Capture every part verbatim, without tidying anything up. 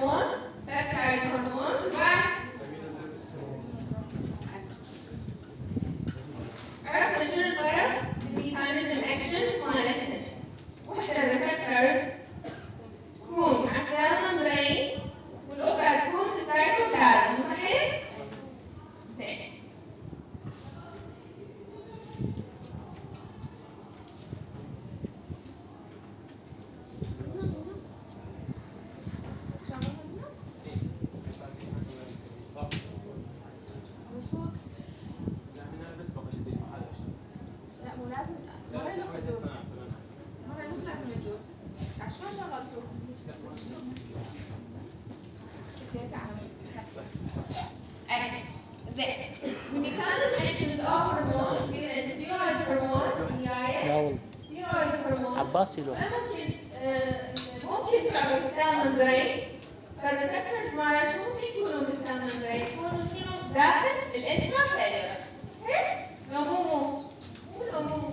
هرمونز بيبتايد هرمونز وبعد عرفنا شنو الفرق؟ الميكانيزم اكشنز مالتها. وحده الريسبتورز تكون مع السيل ممبرين والاخرى تكون في السيتوبلازم، صحيح؟ زين. عباسي له ممكن ممكن تلعبوا بالسيل ممبرين، فالريسبتورز مالتهم ممكن يكونوا بالسيل ممبرين، يكونوا شنو؟ داخل الانترا سيلولر. هيك؟ لو مو مو مو لو مو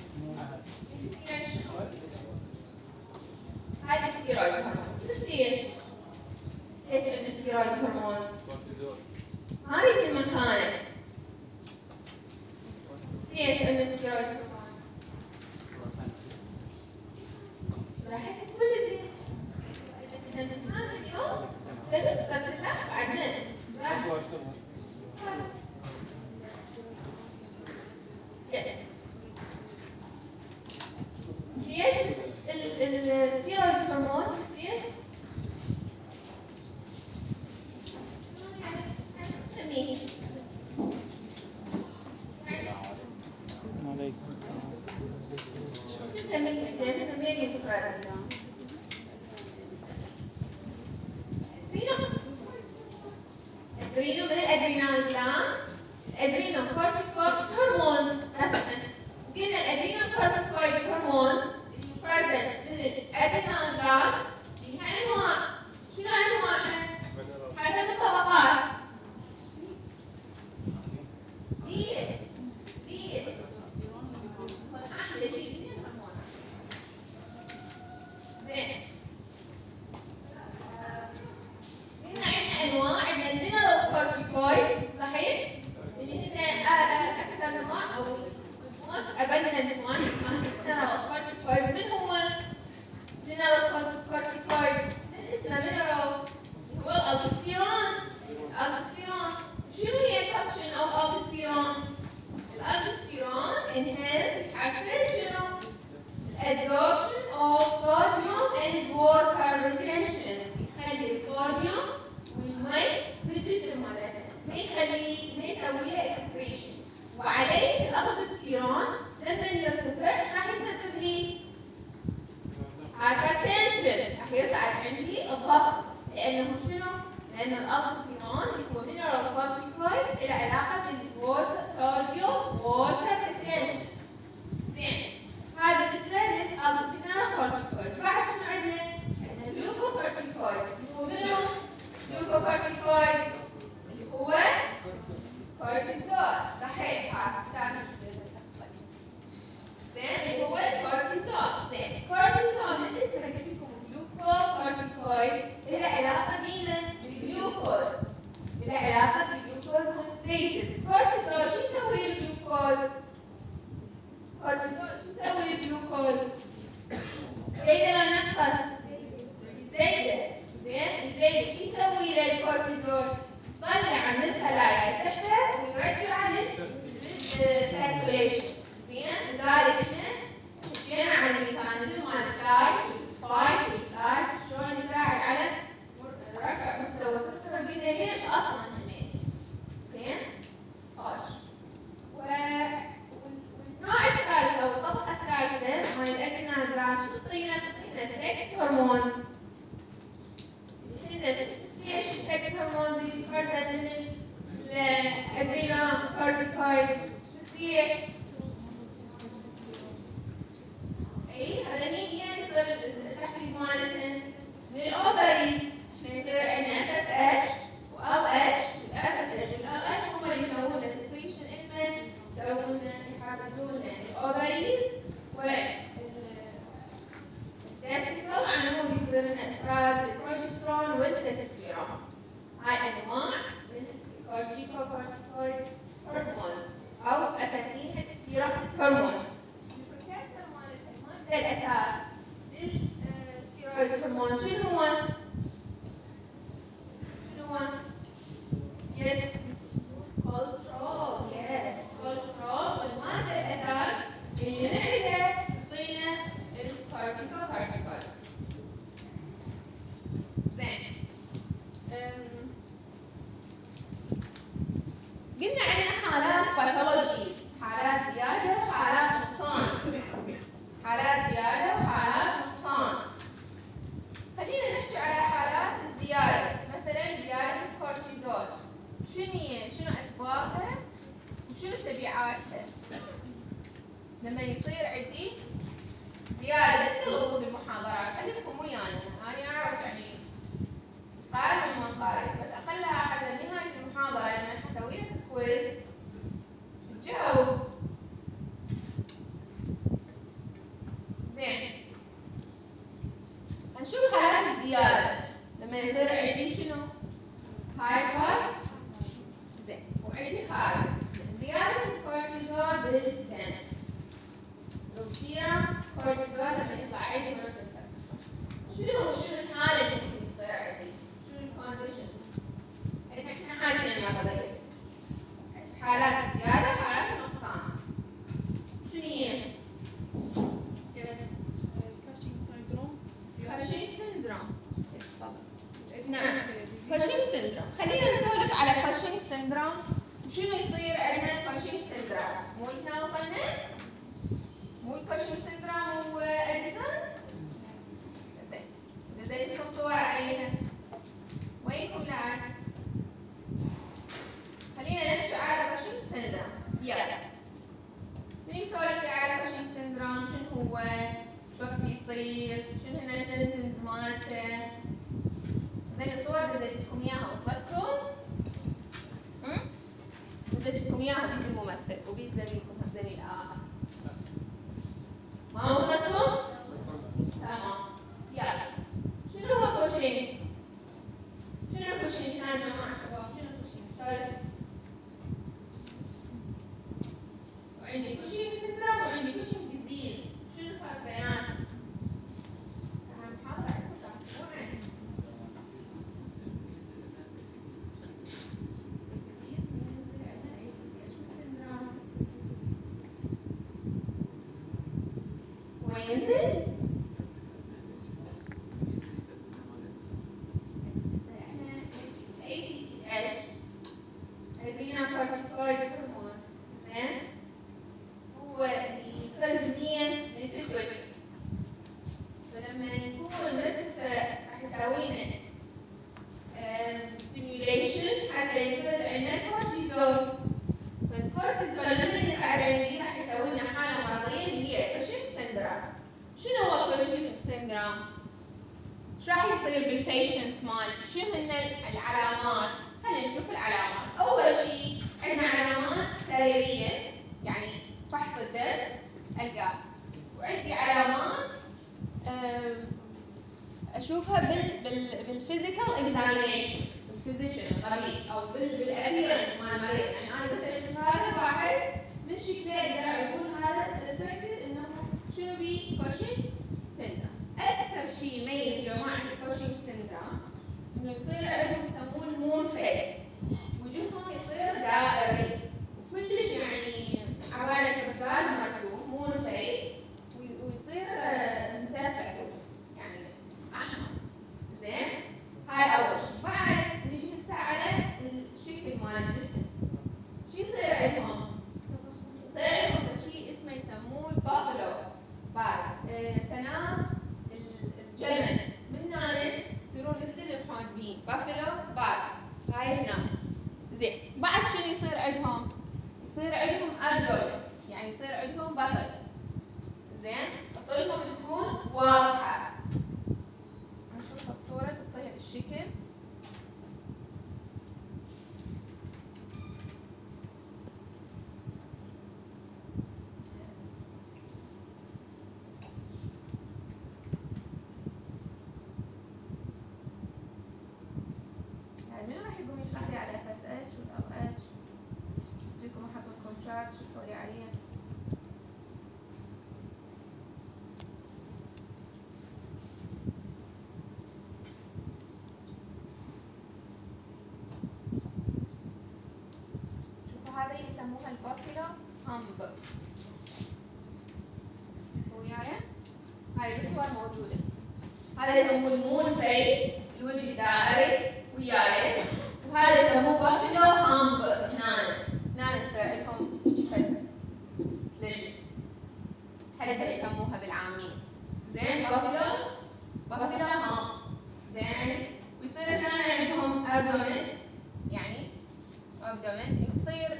هذا الستيرويد هرمون. ليش؟ ليش الستيرويد هرمون؟ هذه المكانة. ليش الستيرويد هرمون؟ راح كل الدنيا. الامتحان اليوم لازم تفتح بعدين. ليش الستيرويد هرمون؟ ليش؟ نسميه ادرينو من الادرينال جلاند، الادرينو كورتيكويد هرمون. قلنا الادرينو كورتيكويد هرمون present من الادرينال جلاند لها انواع. شنو انواعها؟ حسب الطبقات. ليش؟ ليش؟ احلى شيء الهرمون. زين. هنا عندنا انواع، عندنا المينرال كورتيكويد، صحيح؟ اللي هن اكثر نوع او ابندنت وان مينرال كورتيكويد. من هو مينرال كورتيكويد؟ من اسمه مينرال هو الالدوستيرون. الالدوستيرون شنو هي الفانكشن اوف الالدوستيرون؟ الالدوستيرون enhance يحفز شنو؟ الادزوربشن اوف صوديوم اند ووتر ريتنشن. يخلي الصوديوم والمي بالجسم مالتنا، ما يخلي ما يسوي له اكسكريشن. وعليه الالدوستيرون لما يرتفع راح يسبب لي هايبرتنشن، راح يصعد عندي الضغط. لانه شنو؟ لان الالدوستيرون هو مينرال كورتيكويد له علاقه بالووتر صوديوم ووتر ريتنشن. زين. هذا بالنسبه للمينرال كورتيكويد. بعد شنو عندنا؟ عندنا اللوكوكورتيكويد. هو منو؟ اللوكوكورتيكويد اللي هو كورتيزول، صحيح؟ زين اللي هو الكورتيزول. زين الكورتيزول من اسمه قلت لكم اللوكوكورتيكويد له علاقه بالجلوكوز، له علاقه بالجلوكوز هوموستاسيس. الكورتيزول شو يسوي للجلوكوز؟ الكورتيزول شو يسوي للجلوكوز؟ زيده ولا نقص؟ زيده. زين يزيد. شو يسوي للكورتيزول؟ يطلع من الخلايا تحته ويرجع للسيركيوليشن. زين لذلك احنا حكينا عن الميكانيزم مال الفلايت والسبايك والفلايت شلون يساعد على رفع مستوى السكر. قلنا ليش اصلا اهميه. زين؟ خوش. والنوع الثالث او الطبقه الثالثه مال الادرينال جلاند شو تعطينا؟ تعطينا سكس هرمون. ليش السكس هرمون يتفرد من الادرينال كورتيكويد؟ ليش؟ اي هذا مين يعني يصير التحفيز مالتنا؟ من الاوفريز. يصير عندنا اف اس اتش وال اتش. الاف اس اتش والال اتش هم اللي يسوون لنا سكريشن انفن، يسوون يحفزون الاوفريز وال التستيكل. عن هم يصير لنا افراز البروجسترون والتستيكل. هاي انواع من الكورتيكوكورتيكويد هرمون او اساسيين الستيرويد هرمون. البروكيرسر مال الماده الاساس للستيرويد هرمون شنو هو؟ شنو هو؟ يس كوليسترول. يس كوليسترول والماده الاساس اللي نعرفها تعطينا الكورتيكوكورتيكويد. زين قلنا عندنا حالات باثولوجي، حالات زياده وحالات نقصان. حالات زياده وحالات نقصان. خلينا نحكي على حالات الزياده، مثلا زياده الكورتيزول. شنو هي؟ شنو اسبابها؟ وشنو تبعاتها؟ لما يصير عندي زياده تطلبوا بالمحاضرات، خليكم ويانا، انا اعرف يعني قارن وما قارن، بس اقلها حتى نهايه المحاضره لما اسوي لك كويز تجاوب. زين هنشوف حالات الزياده لما يصير عندي شنو؟ هايبر. زين وعندي هاي زياده الكورتيزول بالدم. روتيرا كورتيزول لما يطلع عندي مرتفع. شنو شنو الحاله اللي تصير عندي؟ شنو الكونديشن؟ احنا حالتين يا غبي. حالات زياده وحالات نقصان. شنو هي؟ كاشينج سيندروم. كاشينج سيندروم. نعم كاشينج سيندروم. خلينا نسولف على كاشينج سيندروم. شنو يصير عندنا كاشينج سيندروم؟ مو احنا وصلنا؟ مو الكاشينج سيندروم هو اديسون؟ زين نزلت لكم صور عليها. وينكم الآن؟ خلينا نحكي على كاشينج سيندروم. يلا. من يسولف لي على كاشينج سيندروم؟ شنو هو؟ شو وقت يصير؟ شنو هن السيمبتومز مالته؟ هذه الصور نزلت لكم اياها، وصلتكم؟ امم؟ نزلت لكم اياها بيد الممثل وبيد زميلكم زميل آخر. ما وصلتكم؟ تمام. يلا. شنو هو كوشينج؟ شنو الكوشينج هنا يا جماعة شباب؟ شنو الكوشينج؟ سولف. وعندي كوشينج سيندروم وعندي كوشينج ديزيز. شنو الفرق بيناتهم؟ أنا محاضرة عندكم تعرفون وينزل؟ كورتيكويد هرمون. زين هو يفرز كمية من الكورتيكويد. فلما يكون مرتفع راح يساوي لنا ستيميوليشن حتى يفرز عندنا كورتيزول. فالكورتيزول لما يصعد عندي راح يسوي لنا حالة مرضية اللي هي كوشينج سيندروم. شنو هو كوشينج سيندروم؟ شو راح يصير بالبيشنت مالتي؟ شنو هن العلامات؟ خلينا نشوف العلامات. أول شيء عندنا علامات سريرية، يعني فحص الدم ألقاه، وعندي علامات أشوفها بال بال بالفيزيكال إكزامينيشن، بالفيزيشن الطبيب أو بال بالأبيرنس مال المريض، يعني أنا بس أشوف هذا واحد من شكله أقدر أقول هذا سسبكتد إنه شنو بيه كوشينج سيندروم. أكثر شيء يميز جماعة الكوشينج سيندروم إنه يصير عندهم يسموه المون فيس، وجههم يصير دائري وكلش يعني عوالة الرجال مرسوم مون فيس، ويصير مسافع يعني أحمر. زين هاي أول شيء. بعد نجي هسه على الشكل مال الجسم. شو يصير عندهم؟ يصير عندهم شيء اسمه يسموه البافلو بار يسموها البافيلو هامب. وياي هاي الصور موجودة. هذا يسموه المون فيس، الوجه الدائري وياي، وهذا يسموه بافيلو هامب. هنا هنا يصير لهم حلبة للحلبة يسموها بالعامية. زين بافيلو بافيلو هامب. زين ويصير هنا عندهم ابدومن، يعني ابدومن يصير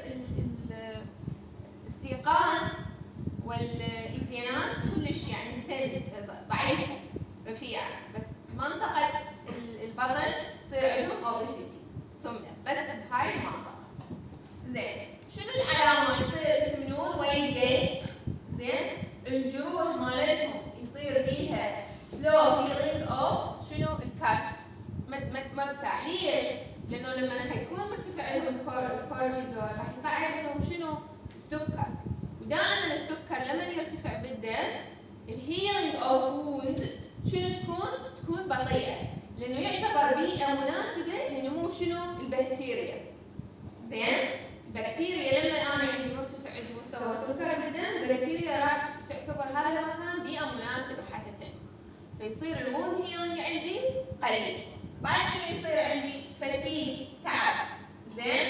السيقان والإيديانات كلش يعني مثل ضعيفة رفيعة، بس منطقة البطن تصير عندهم اوبيسيتي سمنة بس بهاي المنطقة. زين شنو العلامة؟ يصير يسمنون وين جاي. زين الجروح مالتهم يصير بيها سلو هيلينج اوف شنو الكاتس مبسع. ليش؟ لأنه لما حيكون مرتفع لهم الكورتيزول راح يصعد لهم شنو؟ السكر. ودائما السكر لما يرتفع بالدم الهيلينج اوف ووند شنو تكون؟ تكون بطيئة، لأنه يعتبر بيئة مناسبة لنمو شنو؟ البكتيريا. زين؟ البكتيريا لما أنا عندي مرتفع عندي مستوى السكر بالدم، البكتيريا راح تعتبر هذا المكان بيئة مناسبة حتى تنمو. فيصير الووند هيلينج عندي قليل. بعد شنو يصير عندي؟ فتيج، تعب. زين؟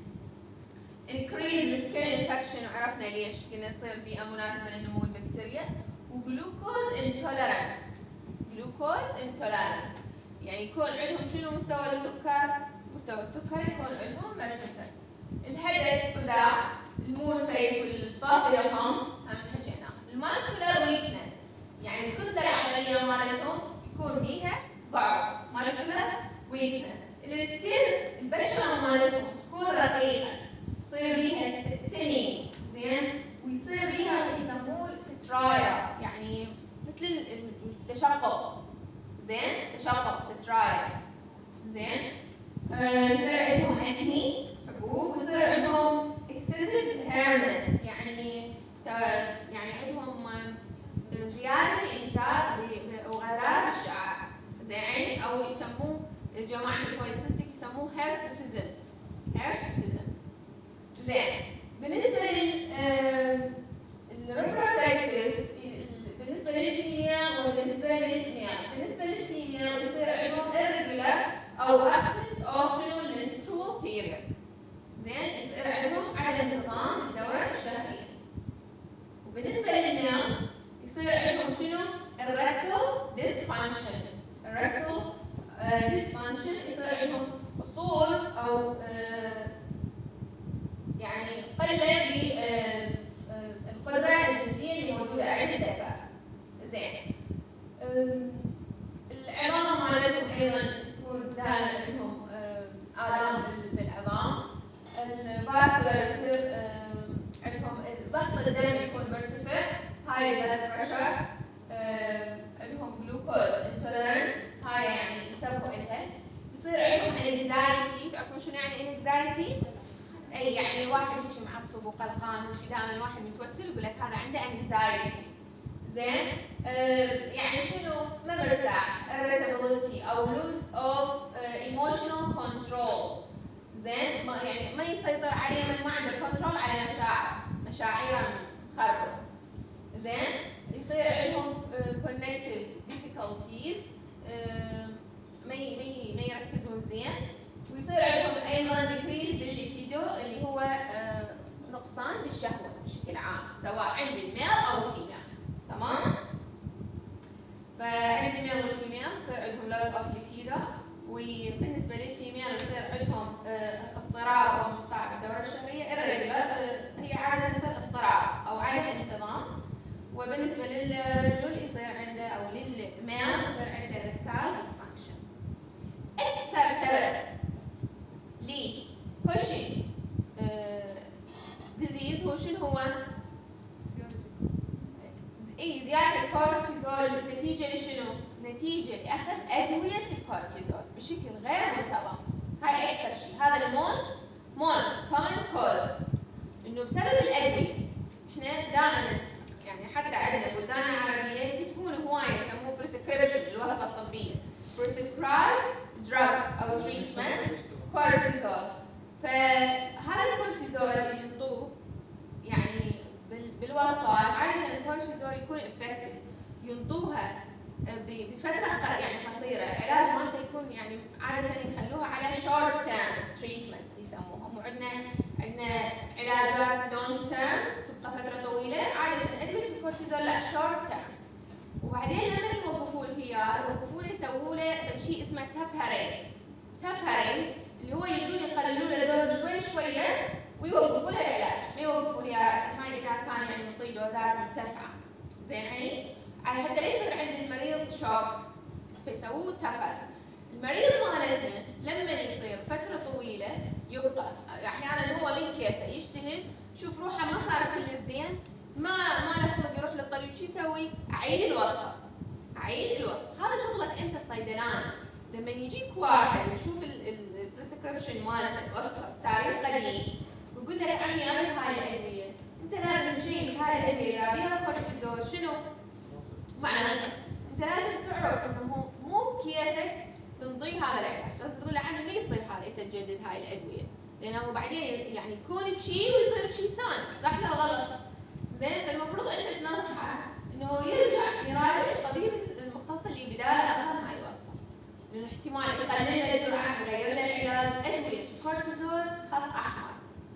increase the skin infection، وعرفنا ليش كنا يصير بيئة مناسبة لنمو البكتيريا. وجلوكوز intolerance، جلوكوز intolerance يعني يكون عندهم شنو مستوى السكر؟ مستوى السكر يكون عندهم مرتفع. الهدف صداع، المون فيس والبافيلو هامب هم حكيناها. الماسكولار ويكنس يعني الكتلة العضلية مالتهم يكون بيها ضعف، ماسكولار ويكنس. السكين البشرة مالتهم تكون رقيقة، يصير بيها ثني. زين ويصير بيها يسموه سترايا، يعني مثل التشقق. زين تشقق سترايا. زين يصير عندهم اكني حبوب، ويصير عندهم اكسسيف هيرنس، يعني يعني عندهم زياده بانتاج وغزاره بالشعر. زين او يسموه جماعه البوليسيستيك يسموه هيرسوتيزم. هيرسوتيزم. زين بالنسبه لل الريبرودكتيف بالنسبه للفيميل وبالنسبه للميل. بالنسبه للفيميل يصير عندهم irregular او absent of شنو menstrual periods. زين يصير عندهم عدم انتظام الدوره الشهريه. وبالنسبه للميل يصير عندهم شنو؟ erectile dysfunction. erectile dysfunction يصير عندهم قصور او يعني قله بالقدره الجنسيه اللي موجوده عند الذكر. زين العظام مالتهم ايضا تكون دائما عندهم الام بالعظام. الفاسكولار يصير عندهم ضغط الدم يكون مرتفع، هاي بلاد بريشر. عندهم جلوكوز انتولرنس، هاي يعني انتبهوا لها. يصير عندهم انكزايتي. تعرفون شنو يعني انكزايتي؟ اي يعني واحد هيك معصب وقلقان وشي، دائما واحد متوتر يقول لك هذا عنده انكزايتي. زين آه يعني شنو؟ ما مرتاح، irritability او lose of uh, emotional control. زين ما يعني ما يسيطر عليه، من ما عنده كنترول على مشاعر مشاعره خارجه. زين يصير عندهم uh, cognitive difficulties، uh, ما ما ما يركزون زين. ويصير عندهم ايضا decrease بالليبيدو اللي هو uh, نقصان بالشهوه بشكل عام، سواء عند الميل او الفيميل. تمام؟ فعند الميل والفيميل يصير عندهم loss of libido. وبالنسبه للفيميل يصير عندهم اضطراب او انقطاع بالدوره الشهريه irregular، هي عاده تصير اضطراب او عدم انتظام. وبالنسبه للرجل يصير عنده او للميل يصير عنده erectile dysfunction. اكثر سبب لكوشنج ديزيز هو شنو هو؟ اي زياده الكورتيزول نتيجه لشنو؟ نتيجه لاخذ ادويه الكورتيزول بشكل غير منتظم. هاي اكثر شيء، هذا الموست موست كومن كوز، انه بسبب الادويه. احنا دائما يعني حتى عندنا بلدان عربيه يكتبون هوايه يسموه بريسكريبشن، الوصفه الطبيه prescribed drugs او treatment cortisol. فهذا الكورتيزول اللي ينطوه يعني بالوصفات عادة الكورتيزول يكون افكتيف ينطوها بفترة يعني قصيرة، العلاج مالته يكون يعني عادة يخلوها على شورت تيرم تريتمنتس يسموهم، وعندنا عندنا علاجات لونج تيرم تبقى فترة طويلة، عادة أدوية الكورتيزول لا شورت تيرم. وبعدين لما يوقفوا الهيار يوقفوا له يسووا له شيء اسمه تابرينج، تابرينج اللي هو يبدون يقللوا له الدوز شوي شوية ويوقفوا له العلاج، ما يوقفوا الهيار أحسن هاي إذا كان يعني يعطي دوزات مرتفعة، زين عيني؟ على حتى لا يصير عند المريض شوك فيسووه تابر. المريض مالتنا لما يصير فترة طويلة يبقى أحيانا هو من كيفه يجتهد، شوف روحه ما صار كل الزين، ما ما له خلق يروح للطبيب، شو يسوي؟ أعيد الوصفة، أعيد الوصفة، هذا شغلك أنت الصيدلاني، لما يجيك واحد يشوف البريسكربشن مالته الوصفة بتاريخ قديم ويقول لك عمي أنا هاي الأدوية، أنت لازم تشيك هاي الأدوية إذا بيها كورتيزول شنو؟ معناته انت لازم تعرف انه مو كيفك تنطيه هذا العلاج، لازم تقول له عمي ما يصير هذا انت تجدد هاي الادويه، لانه بعدين يعني يكون بشيء ويصير بشيء ثاني، صح ولا غلط؟ زين، فالمفروض انت تنصحه انه يرجع يراجع الطبيب المختص اللي بداله اصلا هاي الوصفه، لانه احتمال يقلل له الجرعه، يغير له العلاج. ادويه الكورتيزول خط احمر،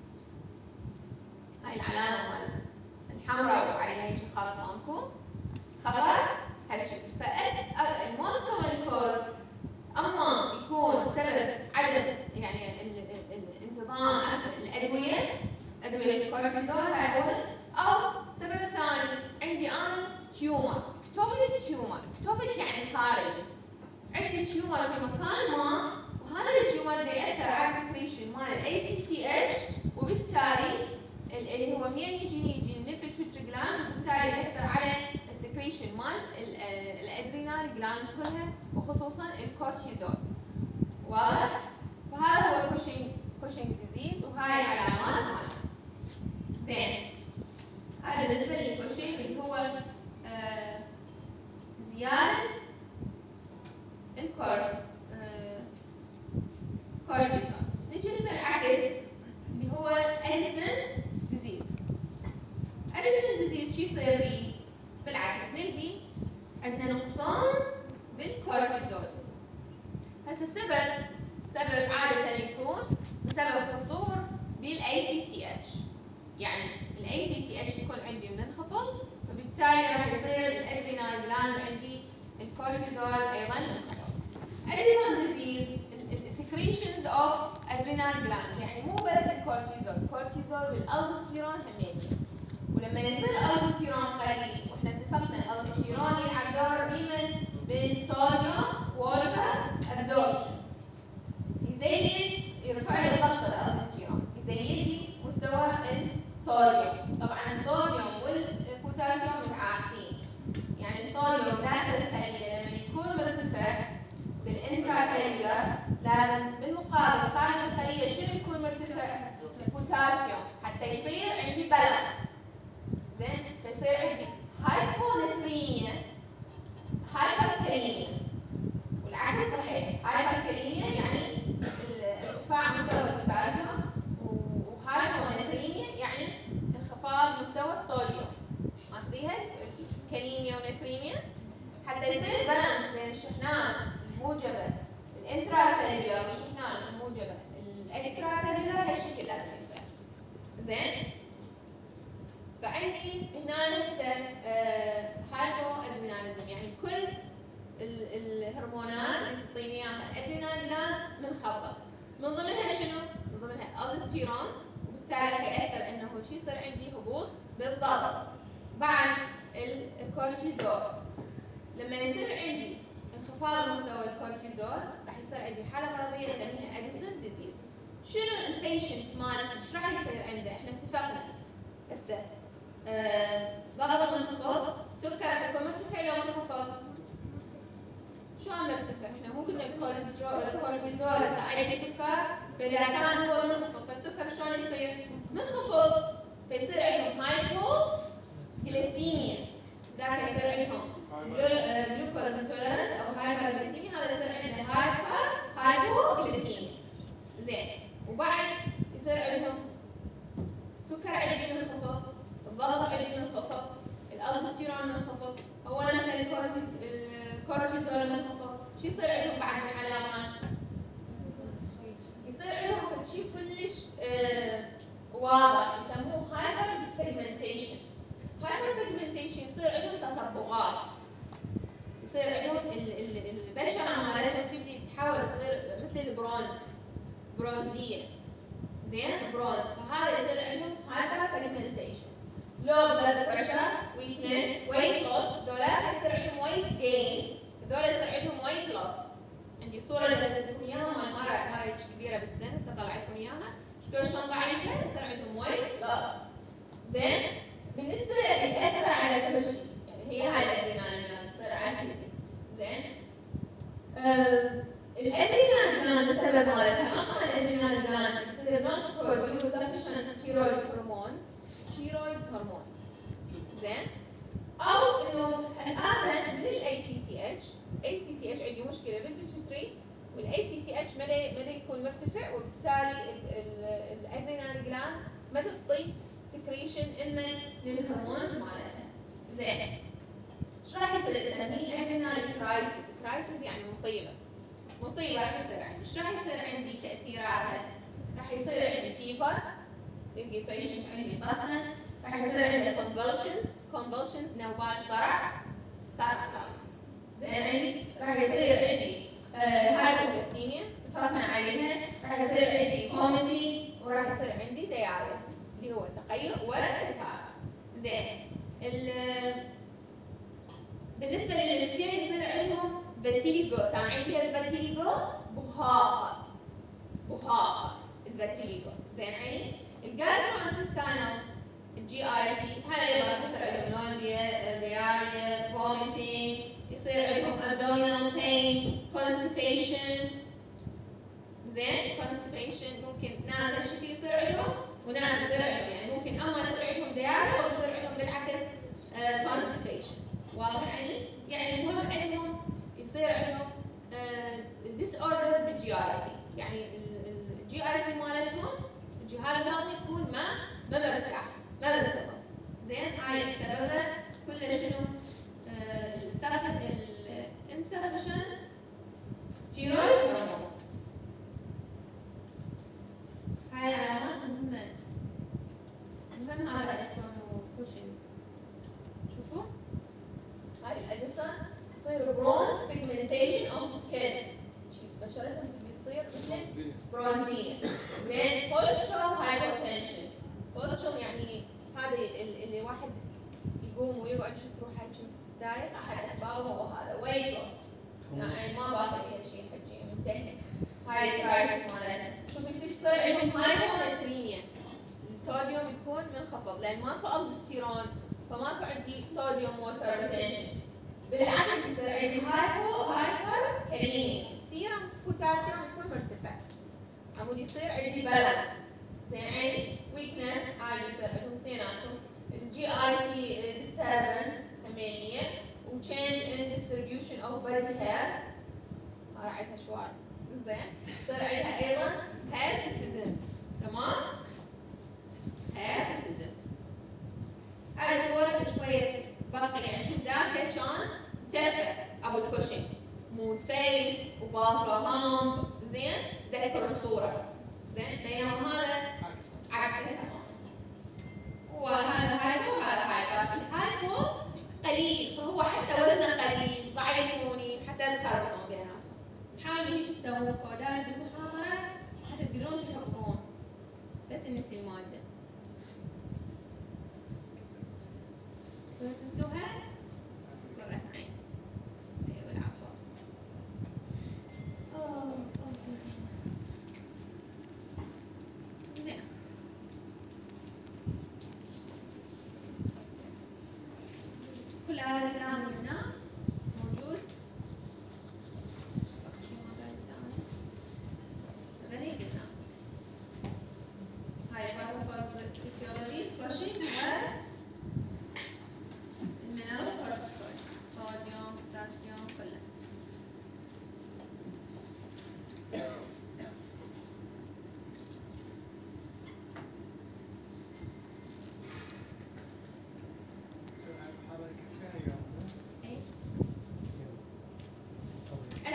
هاي العلامه مال الحمراء وعليها هيك خط مالكم خطر هالشكل. فالموست كومن كوز اما يكون سبب عدم يعني الانتظام الادويه، ادويه الكورتيزول هاي اولا، او سبب ثاني عندي انا تيومر، اكتوبيك تيومر، اكتوبيك يعني خارجي، عندي تيومر في مكان ما، وهذا التيومر ده ياثر على السكريشن مال الاي سي تي اتش، وبالتالي اللي هو منين يجي يجي من البيتويتري جلاند، وبالتالي ياثر على السكريشن مال الادرينال جلاندز كلها وخصوصا الكورتيزول. واضح؟ فهذا هو كوشنج كوشنج ديزيز وهاي العلامات مالته. زين، هذا بالنسبه للكوشنج اللي هو آه زياده الكورتيزول. آه كورتيزول. نجي هسه العكس اللي هو اديسون ديزيز. اديسون ديزيز شو يصير بيه؟ بالعكس نلقي عندنا نقصان بالكورتيزول. هسه السبب سبب عادة يكون بسبب قصور بالاي سي تي اتش، يعني الاي سي تي اتش يكون عندي منخفض، فبالتالي راح يصير الادرينال جلاند عندي الكورتيزول ايضا منخفض. اديسون ديزيز السكريشنز اوف ادرينال جلاند، يعني مو بس الكورتيزول، الكورتيزول والالدوستيرون همين. ولما يصير الالدوستيرون قليل، واحنا اتفقنا الالدوستيرون يلعب دور بمن؟ بالصوديوم ووتر ابزوربشن. يزيد يرفع لي ضغط الالدوستيرون، يزيد لي مستوى الصوديوم. طبعا الصوديوم والبوتاسيوم متعاكسين، يعني الصوديوم داخل الخليه لما يكون مرتفع بالانتراسيلولر، لازم بالمقابل خارج الخليه شنو يكون مرتفع؟ البوتاسيوم، حتى يصير عندي بالانس. زين، فيصير عندي هايبوناتريميا، هايبركاليميا، والعكس صحيح، هايبركاليميا يعني ارتفاع مستوى البوتاسيوم، وهايبوناتريميا يعني انخفاض مستوى الصوديوم. ماخذيها كاليميا وناتريميا، حتى يصير بالانس بين الشحنات الموجبه الانتراسيلولر والشحنات الموجبه الاكستراسيلولر، هالشكل لازم يصير. زين، فعندي هنا هسه هايبو ادريناليزم، يعني كل الهرمونات اللي تعطيني اياها الادرينال جلاند منخفضه، من ضمنها شنو؟ من ضمنها الالدوستيرون، وبالتالي ياثر انه شو يصير عندي؟ هبوط بالضغط. بعد الكورتيزول، لما يصير عندي انخفاض مستوى الكورتيزول راح يصير عندي حاله مرضيه اسميها اديسون ديزيز. شنو البيشنت مالتي ايش راح يصير عنده؟ احنا اتفقنا هسه آه ضغط منخفض، سكر راح يكون مرتفع لو منخفض؟ شلون مرتفع؟ احنا مو قلنا الكورتيزول يساعد السكر، فاذا كان هو منخفض فالسكر شلون يصير؟ منخفض، فيصير عندهم هايبو جليسيميا، ذاك يصير عندهم جلوكوز انتولرنس او هايبر جليسيميا، هذا يصير عندنا هايبر هايبو جليسيميا. زين، وبعد ولا منخفض؟ شو يصير عندهم بعد من العلامات؟ يصير عندهم شيء كلش آه واضح يسموه هايبر بيجمنتيشن. هايبر بيجمنتيشن يصير عندهم تصبغات، يصير عندهم البشره مالتهم تبدي تتحول تصير مثل البرونز، برونزيه، زين برونز، فهذا يصير عندهم هايبر بيجمنتيشن. لو بلاد بريشر، ويكنس، ويت لوس، دولار يصير عندهم ويت جين، هذول يصير عندهم ويت لوس. عندي صوره اللي اخذت لكم اياها مال مره مره هيك كبيره بالسن، هسه طلعت لكم اياها، شلون شلون ضعيفه يصير عندهم ويت لوس. زين؟ بالنسبه للاثر على كل شيء، يعني هي هاي الادرينالين تصير على كل شيء. زين؟ آه الادرينالين جلاند السبب مالتها، اما الادرينالين جلاند يصير not produce sufficient steroid hormones، steroid hormones. زين؟ او انه اساسا من الاي سي تي اتش، اي سي تي اتش عندي مشكله بالبيتوتري، والاي سي تي اتش ما ما يكون مرتفع، وبالتالي الادرينال جلاند ما تعطي سكريشن انما للهرمونز مالتها. زين؟ شو راح يصير اذا من الادرينال كرايسيس؟ كرايسيس يعني مصيبه. مصيبه راح يصير عندي، شو راح يصير عندي تاثيراتها؟ راح يصير عندي فيفر، يلقى البيشنت عندي سخن، راح يصير عندي convulsions، convulsions نوبات صرع، صرع صرع. زين؟ راح يصير عندي هايبوغليسيميا اتفقنا عليها، راح يصير عندي كوميتي، وراح يصير عندي دياريا اللي هو تقيؤ واسهال. زين؟ بالنسبه للسكين يصير عندهم فيتيليجو، سامعين بها الفيتيليجو؟ بهاقه، بهاقه الفيتيليجو. زين عيني؟ الجاسترو انتستينال الجي اي تي هاي ايضا راح يصير عندهم نوزيا، دياريا، فوميتنج، يصير عندهم abdominal pain، constipation. زين؟ constipation ممكن ناس هالشكل يصير عندهم وناس يصير عندهم، يعني ممكن اما يصير عندهم دياريا او يصير عندهم بالعكس uh, constipation. واضح علي؟ يعني المهم عندهم يصير عندهم uh, disorders بالجي اي تي، يعني الجي اي تي مالتهم الجهاز الهضمي يكون ما ما مرتاح، ما منتظم. زين؟ هاي سببها كله شنو؟ insufficient steroid hormones. هاي العلامات مهمة. المهم هذا اديسون وكوشن. شوفوا؟ هاي الاديسون يصير bronze pigmentation of skin. بشرتهم تبي تصير مثل برونزية. زين؟ postural hypertension. postural يعني هذا اللي واحد يقوم ويقعد يحس روحه دايق، احد اسبابه هو هذا ويت لوس، يعني ما باقي فيها شيء حجي منتهي. هاي الكرايسيس مالتها. شوفي ايش يصير عندهم هايبوناتريميا، الصوديوم يكون منخفض لان ماكو الدوستيرون، فماكو عندي صوديوم ووتر ريتنشن. بالعكس يصير عندي هايبو هايبر كاليميا، السيرم بوتاسيوم يكون مرتفع، عمود يصير عندي بالانس. زين عندي ويكنس، هاي يصير عندهم اثنيناتهم. الجي اي تي disturbance همينية، و change in distribution of body hair، راعيتها شوار. زين؟ يصير عندها أيضا hirsutism، تمام؟ hirsutism. هاي صورتها شوية باقي، يعني شوف ذاك كان تلفة أبو الكوشن، مون فيس وبافلو هامب. زين؟ ذكر الصورة. زين؟ بينما هذا عكسها تمام. وهذا هايبو وهذا هايبر. الهايبو قليل، فهو حتى وزنه قليل، ضعيفوني حتى تخربطون بيناتهم. حاولوا هيك تسوون كودات بالمحاضرة حتى تقدرون تحفظون، لا تنسي المادة. شلون تنسوها؟ قرة عين. ايوه العباس. اوه زين. كل هذا الكلام اللي هنا موجود. هذا اللي قلنا. هاي الباثوفيسيولوجي كوشن هو المينرال كورتيكويد، صوديوم، بوتاسيوم، كله.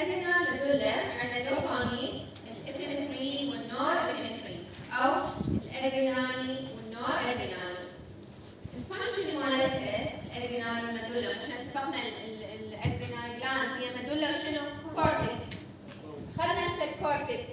الادرينال مدولا عندنا دوبامين، الابنفرين والنور ابنفرين او الادرينالي والنور ادرينالي. الفانكشن مالتها الادرينال مدولا، احنا اتفقنا الادرينال جلاند هي مدولا شنو؟ كورتكس. خلينا نسال كورتكس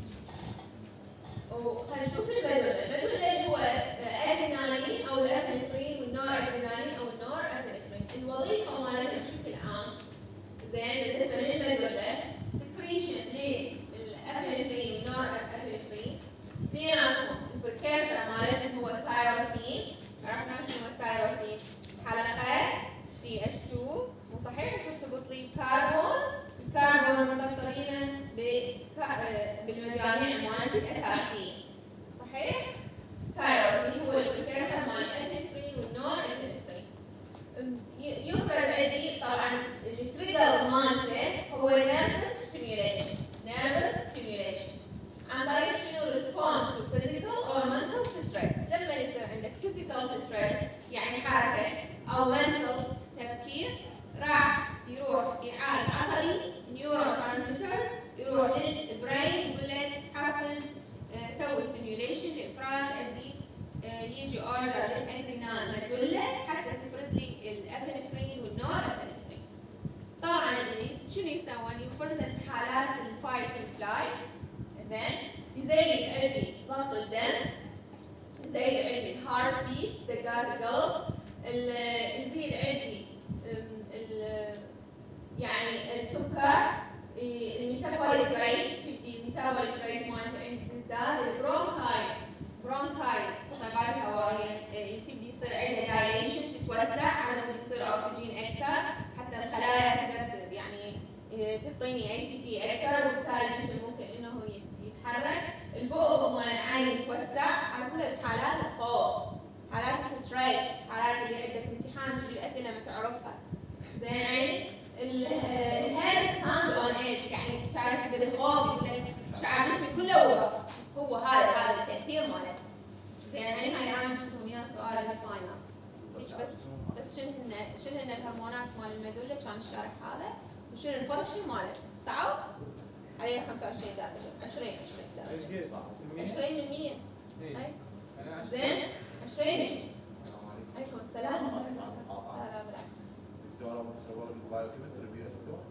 وخلينا نشوف المدولا. المدولا اللي هو ادرينالين او الابنفرين والنور ادرينالين او النور ابنفرين. الوظيفه مالتها بشكل عام زين بالنسبه للمدولا سكريشن للابنفرين والنور ابنفرين. اثنيناتهم البريكيرسر مالتهم هو الثايروسين. عرفنا شنو الثايروسين؟ حلقه سي اتش اثنين مو صحيح؟ ترتبط لي كربون. الكربون مرتبط دائما بالمجاميع مالتي الاساسيه صحيح؟ ثايروسين هو البريكيرسر مال الابنفرين والنور ابنفرين. يفرز عندي طبعا التريجر مالته هو نيرفس ستيميوليشن. نيرفس ستيميوليشن عن طريق شنو؟ ريسبونس تو فيزيكال او منتل ستريس. لما يصير عندك فيزيكال ستريس يعني حركه او منتل تفكير راح يروح يعالج عصبي نيورو ترانسميترز يروح للبرين يقول لك حفز سوي ستيميوليشن لافراز عندي يجي اوردر للادرينال مدولا حتى تفرز لي الابنفرين والنور ابنفرين. طبعا شنو يسوون؟ يفرزن حالات الفايت والفلايت زين يزيد عندي ضغط الدم، يزيد عندي الهارت بيت دقات القلب، يزيد عندي يعني السكر، الميتابوليك ريت تبدي الميتابوليك ريت مالته عندي تزداد، البرونكاي برونكاي الغدد الهوائيه تبدي يصير عندها دايليشن تتوسع على مود يصير اكسجين اكثر حتى الخلايا تقدر يعني تعطيني اي تي بي اكثر وبالتالي الجسم ممكن انه يتحرك. البؤبؤ مال العين يتوسع على كلها بحالات الخوف، حالات الستريس، حالات اللي عندك امتحان تجي الاسئله ما تعرفها زين عيني. الهيرس ستاند اون ايدج يعني شعرك بالخوف يقول لك شعر جسمي كله وقف. هو هذا هذا التاثير مالته زين عيني. هاي عم نشوفهم وياه سؤال الفاينل هيك بس بس شنو هن شنو هن الهرمونات مال المدوله كان الشرح هذا وشنو الفانكشن مالته. صعب؟ عليه خمسة وعشرين درجه عشرين عشرين درجه عشرين بالمية اي زين عشرين. عليكم السلام. لا لا بالعكس. دكتوره مختبر البايوكيمستري بي اسيتون؟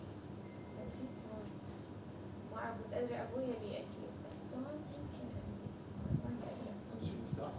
ما اعرف بس ادري ابوي يبي اكيد اسيتون يمكن ما ادري. شو المفتاح؟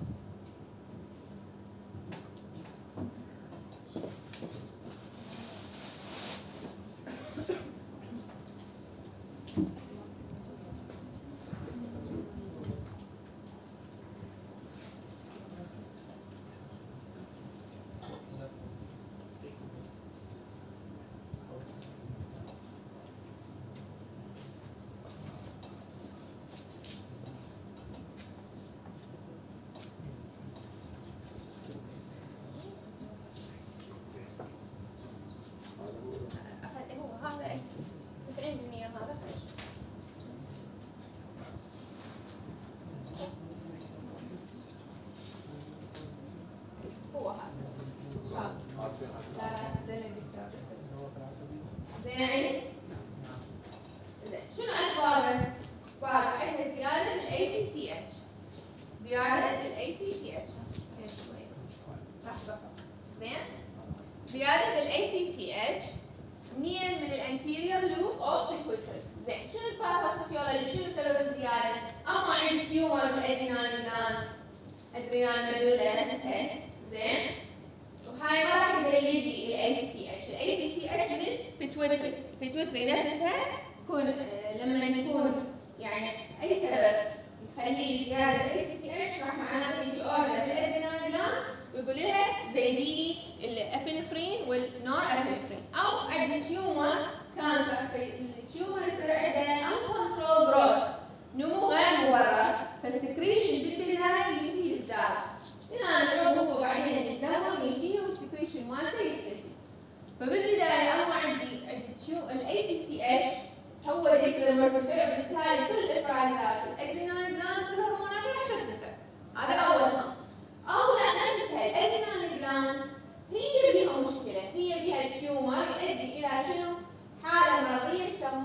زين شنو اسبابه؟ اسبابه عندنا زياده بالاي سي تي اتش. زياده بالاي سي تي اتش لحظه زين. زياده بالاي سي تي اتش منين؟ من الانتيريور لوب اوف بيتويتري. زين شنو الباثوفيسيولوجي؟ شنو سبب الزياده؟ اما عندي تيومر بالادرينال جلاند ادرينال ميدولا نفسها زين وهاي ما راح يزيد لي الاي سي تي اتش. الاي سي تي اتش من البيتويتري. البيتويتري نفسها تكون لما يكون يعني اي سبب يخلي زياده الاي سي تي اتش راح معناته يجي اوردر للادرينال جلاند ويقول لها زيدي لي الابنفرين والنور ابنفرين. او عندي تيومر كانسر في التيومر يصير عنده انكونترول جروث نمو غير مورد فالسكريشن بالبدايه يبتدي يزداد. هنا نروح هو بعدين يتدهور ويجي والسكريشن مالته يختفي. فبالبدايه اول عندي عندي الاي سي تي اتش هو اللي يصير مرتفع بالتالي كل افرازات الادرينال جلاند والهرمونات راح ترتفع. هذا اول هم. او لا نفسها الادرينال جلاند هي بها مشكله، هي بها تيومر يؤدي الى شنو؟ حاله مرضيه يسمونها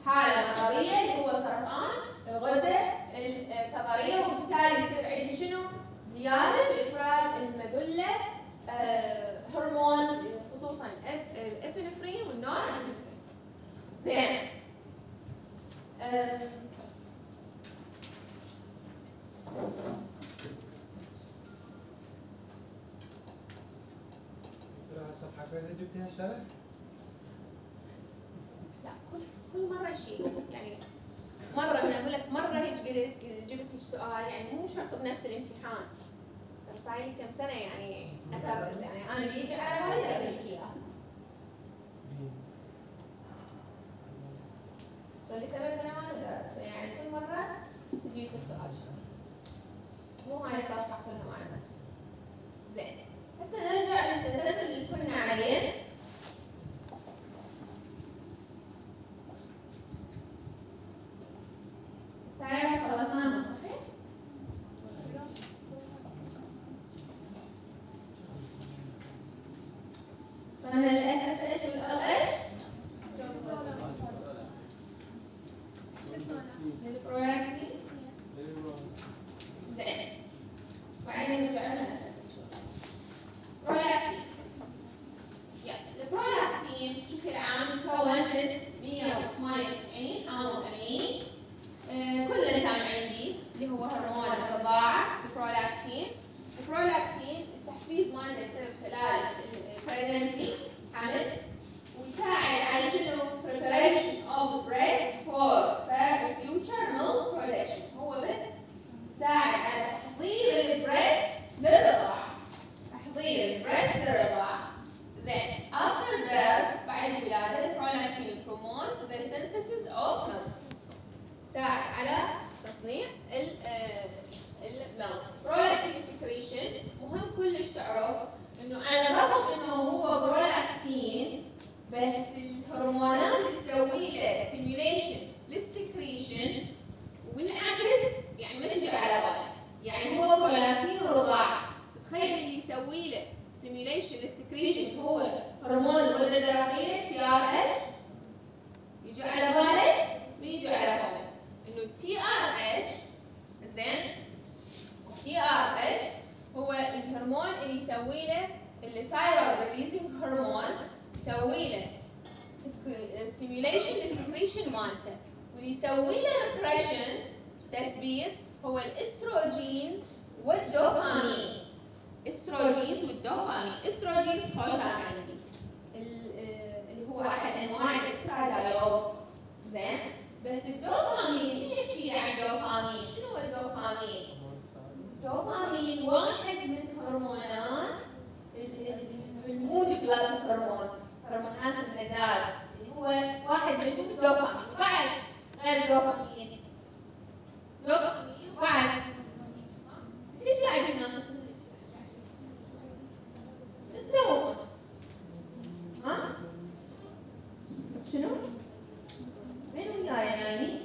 حالة مرضية اللي هو سرطان الغدة الكظرية، وبالتالي يصير عندي شنو؟ زيادة بإفراز المدلة آه هرمون خصوصا الابنفرين والنوع الابنفرين. زين. آه الصفحة كلها جبتها شرف؟ لا، كل كل مرة شيء يعني مرة من أقول لك مرة هيك قلت جبت لك سؤال، يعني مو شرط بنفس الامتحان. ترى صار لي كم سنة يعني أدرس، يعني أنا اللي يجي على بالي أقول لك إياه. صار لي سبع سنوات أدرس، يعني كل مرة تجيب لك سؤال شوي. مو هاي الصفحة كلها مع نفسي. زين. هسه نرجع للتسلسل اللي كنا عليه. تعالوا خلصناهم صحيح؟ صرنا للأس اس اتش والال اتش للبرولاكتين. زين. وبعدين نرجع لنا برولاكتين. يلا البرولاكتين بشكل عام يتكون من مية وثمانية وتسعين حامض امين. آه كلنا سامعين به اللي هو هرمون الرضاعة البرولاكتين. البرولاكتين التحفيز مالته يصير خلال البريجنسي حمل، ويساعد على شنو؟ preparation of breast for future milk production. هو بس يساعد على تحضير البريست للرضاعة. تحضير البريست للرضاعة. زين. after birth بعد الولادة البرولاكتين promotes the synthesis of milk. يساعد على تصنيع الملك. برولاكتين سكريشن مهم كلش تعرف انه على الرغم انه هو برولاكتين، بس الهرمونات اللي تسوي له ستيميوليشن للسكريشن والعكس يعني ما تجي على بالك. يعني هو برولاكتين ورضاعة، تتخيل اللي يسوي له ستيميوليشن للسكريشن هو هرمون الغدة الدرقية تي ار اتش. يجي على بالك؟ ما يجي على بالك انه تي ار اتش. زين. تي ار اتش هو الهرمون اللي يسوي له الثايرويد ريليزنج هرمون، يسوي له ستيميوليشن للسكريشن مالته، واللي يسوي له ريبريشن تثبيت هو الاستروجينز والدوبامين. استروجينز والدوبامين. استروجينز خوش يعني اللي هو احد انواع الاسترادايوز. زين. بس الدوبامين مين يحكي يعني دوبامين؟ شنو هو الدوبامين؟ الدوبامين واحد من هرمونات المود بلاد هرمون، هرمونات اللذات، اللي هو واحد منهم الدوبامين. بعد غير الدوبامين دوبامين بعد ايش قاعدين ناخذ؟ الزهور. ها؟ شنو؟ وين وياي يا ناني؟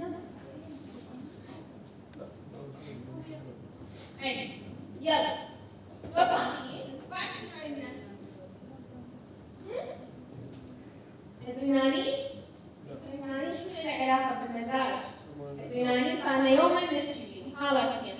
عيني. يلا. دوبامين. بعد شنو عندنا؟ ادرينالين. ادرينالين شنو له علاقة بالمزاج؟ ادرينالين صار يوما نحكي فيه. حالتين.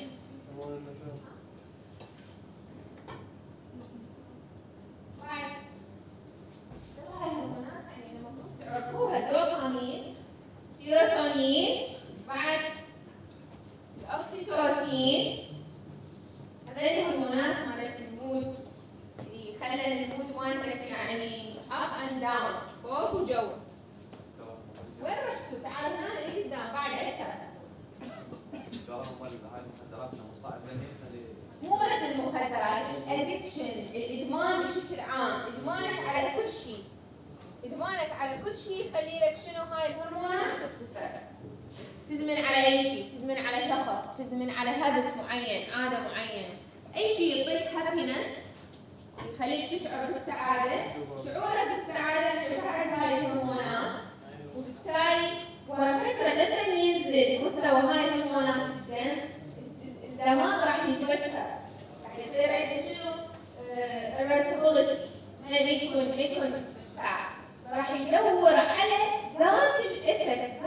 بعد هاي الهرمونات يعني المفروض تعرفوها. دوبامين، سيروتونين، بعد الاوكسيتوسين. هذول الهرمونات مالت المود اللي خلى المود مالتك يعني اب اند داون، فوق وجوا. وين رحتوا؟ تعالوا هنا اللي قدام بعد اكثر. مو بس المخدرات، الادكشن، الادمان بشكل عام، ادمانك على كل شيء. ادمانك على كل شيء يخلي لك شنو؟ هاي الهرمونات ترتفع. تدمن على اي شيء، تدمن على شخص، تدمن على هابت معين، عاده معينه، اي شيء يعطيك هابينس يخليك تشعر بالسعاده. شعورك بالسعاده يساعد هاي الهرمونات، وبالتالي ورا فتره لما ينزل مستوى هاي الهرمونات جدا الدماغ راح يتوتر، راح يصير عنده شنو؟ irritability، ما يكون ما يكون مرتاح، راح يدور على ذاك الافكت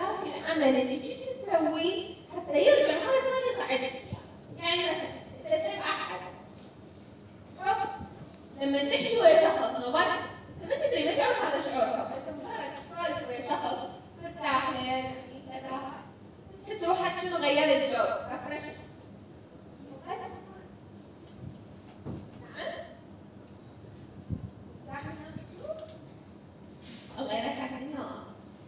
العمل اللي جيت تسويه حتى يرجع مرة ثانية يصعد لك إياه. يعني مثلا أنت تلعب أحد شوف لما تحكي ويا شخص نظرت أنت ما تدري ما تعرف هذا شعورك، أنت مجرد تسولف ويا شخص مرتاح يعني كذا تحس روحك شنو غير الجو رفرش. الله يرحمك النوم.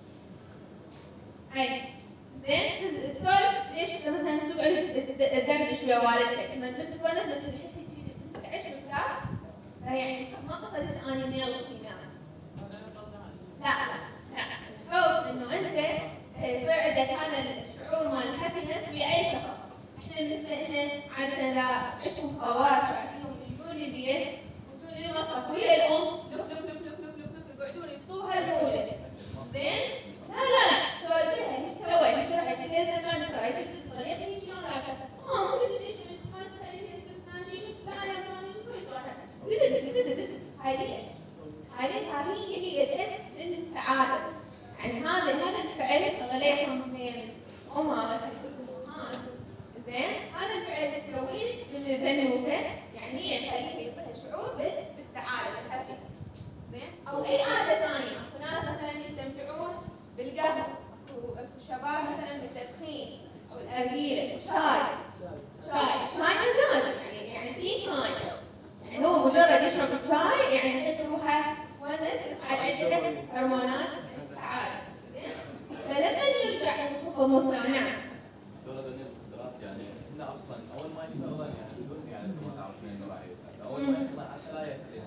أي زين تسولف ليش مثلا تقعد تدردش ويا والدتك لما تجلس تونس لما تحس تعيش مرتاح يعني ما قصدت اني ميل وفيميل. لا لا لا الحب انه انت يصير عندك هذا الشعور مال الهابينس ويا اي شخص. احنا بالنسبه لنا عندنا لا عندكم خواص وعارفينهم يجون لي البيت يفوتون لي المطبخ ويا الام لوك لوك لوك لوك لوك لوك يقعدون يطوها الموجه. زين؟ لا لا لا سوالفها ايش سويت؟ ايش رحت؟ ليه زمان ترى جبت صغير هيك شلون رايحه؟ اه مو قلت ليش ليش ما سالتني ليش ماشي؟ لا لا ما كويس راحت. هاي ليش؟ هاي هي هي تحس ان السعاده عن هذا هذا الفعل غليهم من ام هذا زين؟ هذا الفعل تسويه للبنوته يعني هي تخليه يعطيها شعور بالسعاده بالهابينس. زين؟ او اي عاده ثانيه، اكو ناس مثلا يستمتعون بالقهوه، اكو اكو شباب مثلا بالتدخين او الارجيله، شاي شاي شاي مزاج يعني يعني تي شاي يعني هو مجرد يشرب الشاي يعني يحس روحه ونس يصعد عنده هرمونات السعاده. زين؟ فلما يرجع يشوف المستوى نعم. دورة المخدرات يعني احنا اصلا اول ما يشتغل يعني بدون يعني ما تعرف منين راح يوصل، اول ما يطلع عشرة يحتاج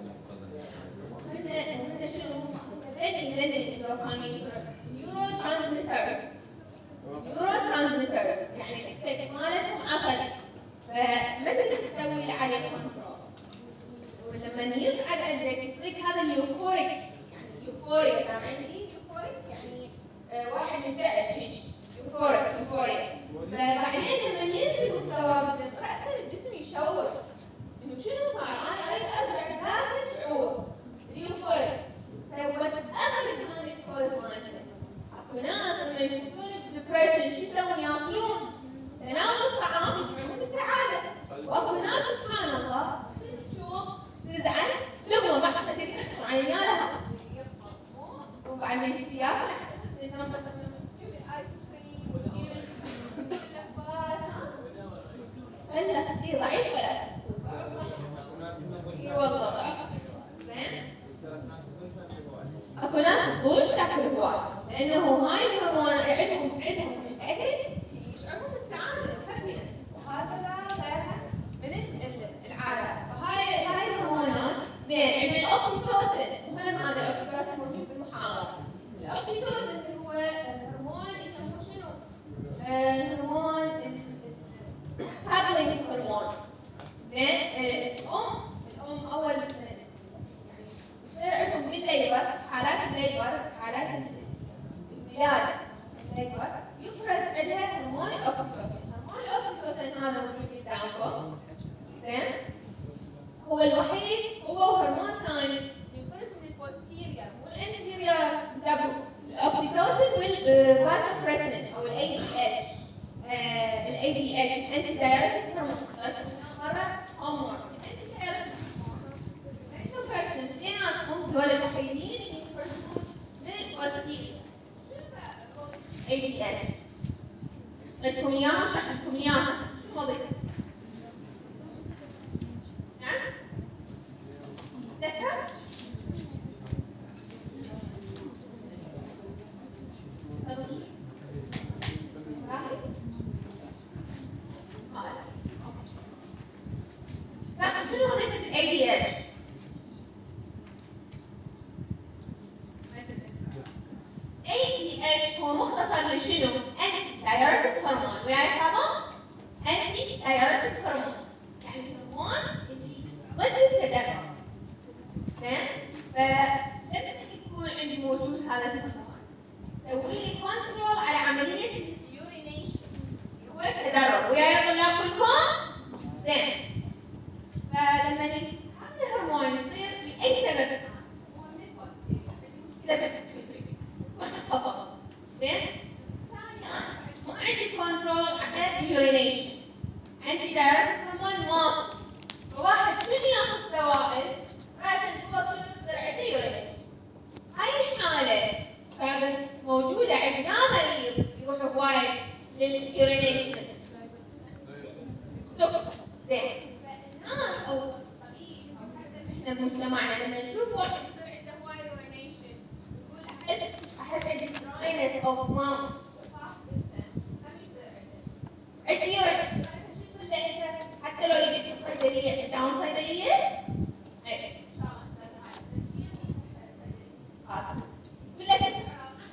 هذا شنو؟ هذين هذين الدوبامين نيورو ترانسميترز نيورو ترانسميترز يعني الإفكت مالتهم عصبي فما تقدر تسوي اللي عليه كنترول. ولما يصعد عندك يصير هذا اليوفوريك يعني يوفوريك سامعين لي يوفوريك يعني آه واحد منتعش هيك يوفوريك يوفوريك. فبعدين لما ينزل مستواه بالدم رأسا الجسم يشوف انه شنو صار انا اريد ارجع بهذا الشعور اليوفوريك. سوت اخر كمان اليوفوريك مالته. اكو ناس لما يكونون بديبرشن شو يسوون؟ ياكلون تناول الطعام يشعرون بالسعاده. واكو ناس سبحان الله تشوف تزعل لقمه بعد ما تقدر عن عيالها وبعد ما يجي ياكل تجيب الايس كريم وتجيب اللفات هلا كثير ضعيف ولا اي والله ضعيف. زين؟ اكو ناس تخوش تاكل هواي لانه هاي الهرمون عندهم عندهم الاكل يشعرون بالسعاده والهابينس وهذا غيرها من العادات. فهاي هاي الهرمونات زين عندنا الاوكسيتوسين مهم هذا الاوكسيتوسين موجود بالمحاضره. الاوكسيتوسين هو هرمون يسموه شنو؟ هرمون هابلينج هرمون. زين الام الام اول يصير عندهم بالليبر حالات الليبر حالات الولاده الليبر يفرز عندها هرمون الاوكسيتوسين. هرمون الاوكسيتوسين هذا موجود قدامكم. زين هو الوحيد هو هرمون ثاني يفرز من البوستيريور مو الانتيريور. انتبهوا الاوكسيتوسين والفازوبريسين او الاي دي اتش الاي دي اتش انتي دايركتيك هرمون مره امور انتي دايركتيك الفازوبريسين اثنيناتهم دول الوحيدين اللي يفرزون من البوستيريور. اي دي اتش لكم اياهم شرح لكم اياهم شو موضوع؟ نعم؟ ذكر؟ شنو وظيفة ال إيه دي إتش؟ إيه دي إتش هو مختصر لشنو؟ أنتي دايوريتيك هرمون، وياي بابا؟ أنتي دايوريتيك هرمون، يعني الهرمون اللي ضد التدفق. زين؟ فلما يكون عندي موجود هذا الهرمون، سوي لي كنترول على عملية اليورينيشن، هو التدرج، وياي طلاب كلكم؟ زين. فلما هذا الهرمون يصير لأي سبب هو من المشكلة بالبيتويتري وانخفض. زين؟ ثانيا اليورينيشن. عندي دائرة هرمون ماء. فواحد من ياخذ سوائل راسا جوا شنو تصير عنده يورينيشن. هاي الحالة كانت موجودة عندنا مريض يروح هواي لليورينيشن. سكر زين. الناس او الطبيب او حتى احنا بمجتمعنا لما نشوف واحد يصير عنده هواي يورينيشن يقول احس احس عندي دراينس اوف ماوث. عندي يورينيشن شو تقول له انت حتى لو يجيك الصيدلية قدام صيدلية؟ ايه ان شاء الله يقول لك احس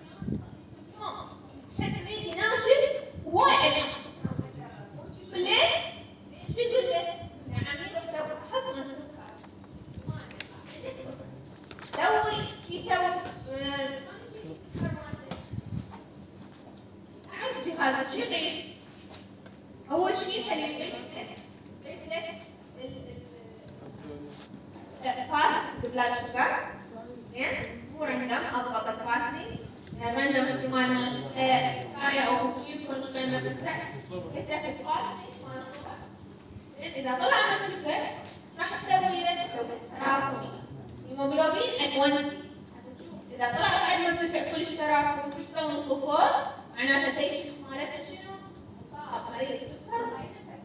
ريقي ناشف وايد. تقول له شو تقول له؟ عمي روح سوي فحص من السكر. سوي يسوي اعرف في هذا الشيء غير. اول شيء خليه يفتح فات بلاد شوجر. زين مو رندم اضغط الفاتني رندم احتمال ما كفايه او شيء يكون شوي ما تفتح يفتح الفاتني ما نصبح. زين اذا طلع من الفك راح تسوي له تراكمي هيموجلوبين اكونتي. هتشوف اذا طلع بعد ما تفتح كل شيء تراكم وتشوف انخفاض معناته البيشنت مالته شنو؟ مصاب مريض سكر وهايبرتنشن.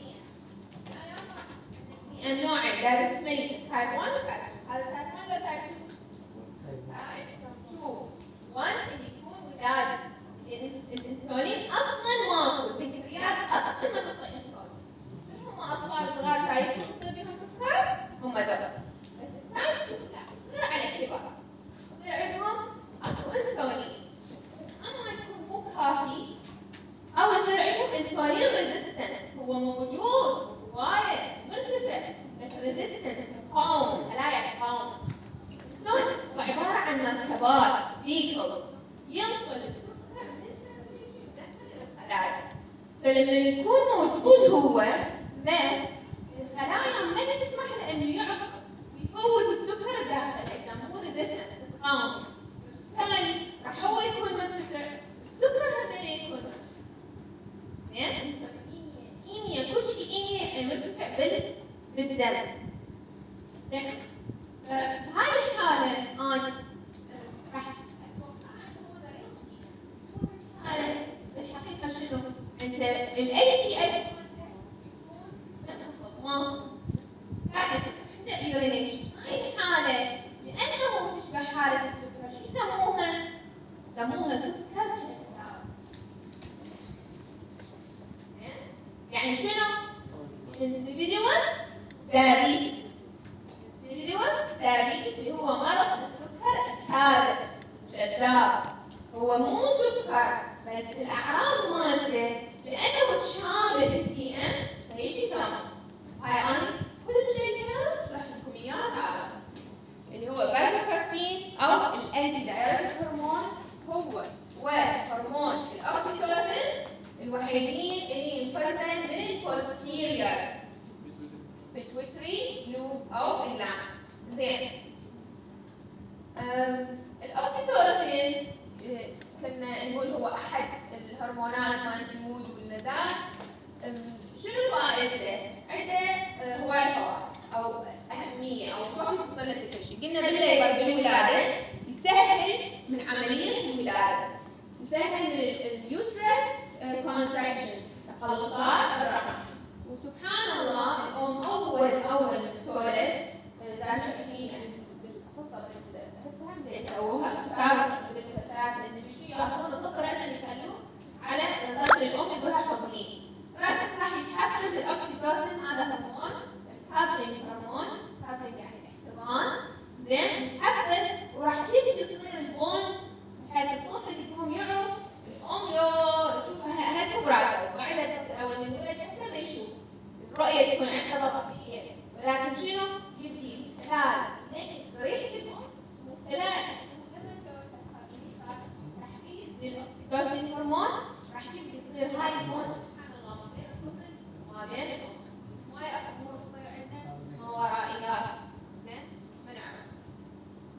النوع دايبيتس ميليتس تايب واحد وتايب تو. هذا تايب واحد ولا تايب تو؟ شوف واحد اللي يكون ولادة الانسولين اصلا ماكو. البنكرياس اصلا ما تعطي انسولين. هم اطفال صغار شايفين يصير بيهم سكر هم دول. بس التايب تو لا يصير على الكبار. يصير عندهم اكو انسولين. اما يكون مو كافي او يصير عندهم انسولين ريزيستنس. هو موجود وايد مرتفع بس ريزيستنس مقاوم خلايا مقاومة. شلون؟ هو عبارة عن مركبات فيكلز ينقل السكر من السيركيوليشن يدخل الخلايا. فلما يكون موجود هو بس الخلايا ما تسمح له انه يعرف يفوت السكر داخل الدم. مو ريزيستنس مقاومة. بالتالي راح هو يكون مرتفع السكر هذا يكون زين. إيميا كل شيء إيميا يعني مرتفع بالدم. زين هاي الحالة أنا راح أتوقع هذا بالحقيقة شنو؟ عند ال إيه تي إيه يكون ما قاعد عنده اليورينيشن. هاي الحالة لأنه تشبه حالة السكر شو يسموها؟ يسموها سكر شهوة. يعني شنو؟ انسيبيديوس دايابيتس. انسيبيديوس دايابيتس اللي هو مرض السكر الحاد الجذاب. هو مو سكر بس الاعراض مالته لانه تشابه التي ام فهيك يسمى. هاي انا كل الكلام شرحت لكم اياه سابقا اللي هو فازوبرسين او الانتي دايوريتيك هرمون. هو وهرمون الاوكسيتوسين الوحيدين اللي ينفرزن من البوستيريور بيتويتري لوب او اللام. زين الاوكسيتوسين كنا نقول هو احد الهرمونات مالت المود والمزاج. شنو فائدته؟ عنده هواي فوائد او اهميه او شو راح يوصل له سكر. قلنا بالليبر بالولاده يسهل من عمليه الولاده. يسهل من اليوترس كونتراكشن تقلصات الرحم. وسبحان الله الام اول اول ما تولد اذا شايفين يعني بالخصوص هسه هم يسووها تعرف بالفتاه اللي بيجي ياخذون الطفل راسا يخلوه على ظهر الام يقولها حضنيه. راسك راح يتحفز الاوكسيتوسين هذا هرمون الحافز هرمون حافز يعني الاحتضان. زين يتحفز وراح تبدي تصير البون بحيث الطفل يقوم يعرف الام لو يشوفها هل كبرى وعلى اول من ولد حتى ما يشوف الرؤيه تكون عندها طبيعيه. ولكن شنو؟ يبدي من خلال ريحه الام من خلال تحفيز للاوكسيتوسين هرمون راح يبدي يصير هاي البون سبحان الله ما بين الطفل وما بين الام. ما امور تصير عندنا ما ورائيات. زين ما نعرف.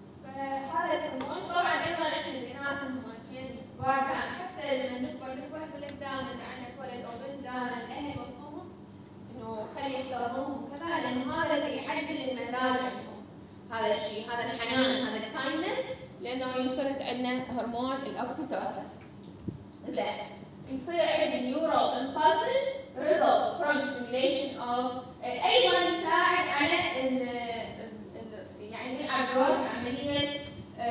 فهذا الهرمون طبعا ايضا عندنا البنات الهرمونتين واردة حتى لما نكبر نكبر لك دائما عنك ولد او بنت دائما الاهل يوصوهم انه خلي يحترموهم كذا، لانه هذا اللي يعدل المزاج عندهم. هذا الشيء، هذا الحنان، هذا الكايندنس، لانه ينفرز عندنا هرمون الاوكسيتوسين. زين، يصير عندي نيورال امبالسز result from stimulation of ايضا يساعد على ال يعني يلعب دور بعمليه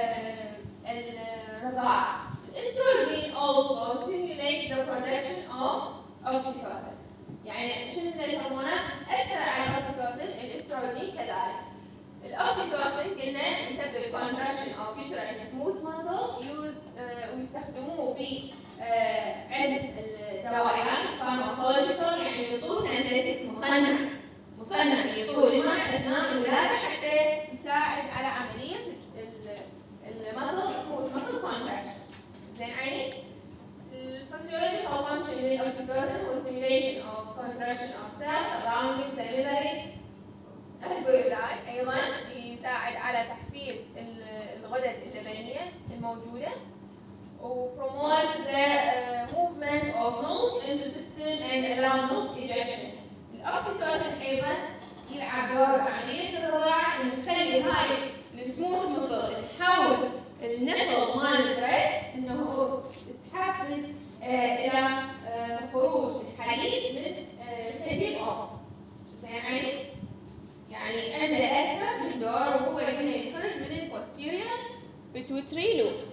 الرضاعه. الاستروجين also stimulate the production of oxytocin. يعني شنو من الهرمونات تاثر على الاوكسيتوسين؟ الاستروجين كذلك. الاوكسيتوسين قلنا يسبب contraction of uterus smooth muscle used ويستخدموه ب علم الدوائيات فارماكولوجيكال، يعني يعطوه سينثيتيك مصنع مصنع يعطوه الماء اثناء الولاده حتى يساعد على عمليه المصل سموث مصل كونتراكشن. زين عيني؟ الفسيولوجيكال فانكشن للاوكسيتوسين هو stimulation of contraction of cells surrounding the memory. البرولاي ايضا يساعد على تحفيز الغدد اللبنيه الموجوده وpromotes the uh, movement of milk into system and allow milk ejection. الاوكسيتوسين ايضا يلعب دور بعمليه الرضاعه، انه يخلي هاي السموث مصل تحول النفل مال البريست انه هو تحفز uh, الى uh, خروج الحليب من ثدي الام. يعني يعني عنده اكثر من دور، وهو انه ينفرز من البوستيريور pituitary loop.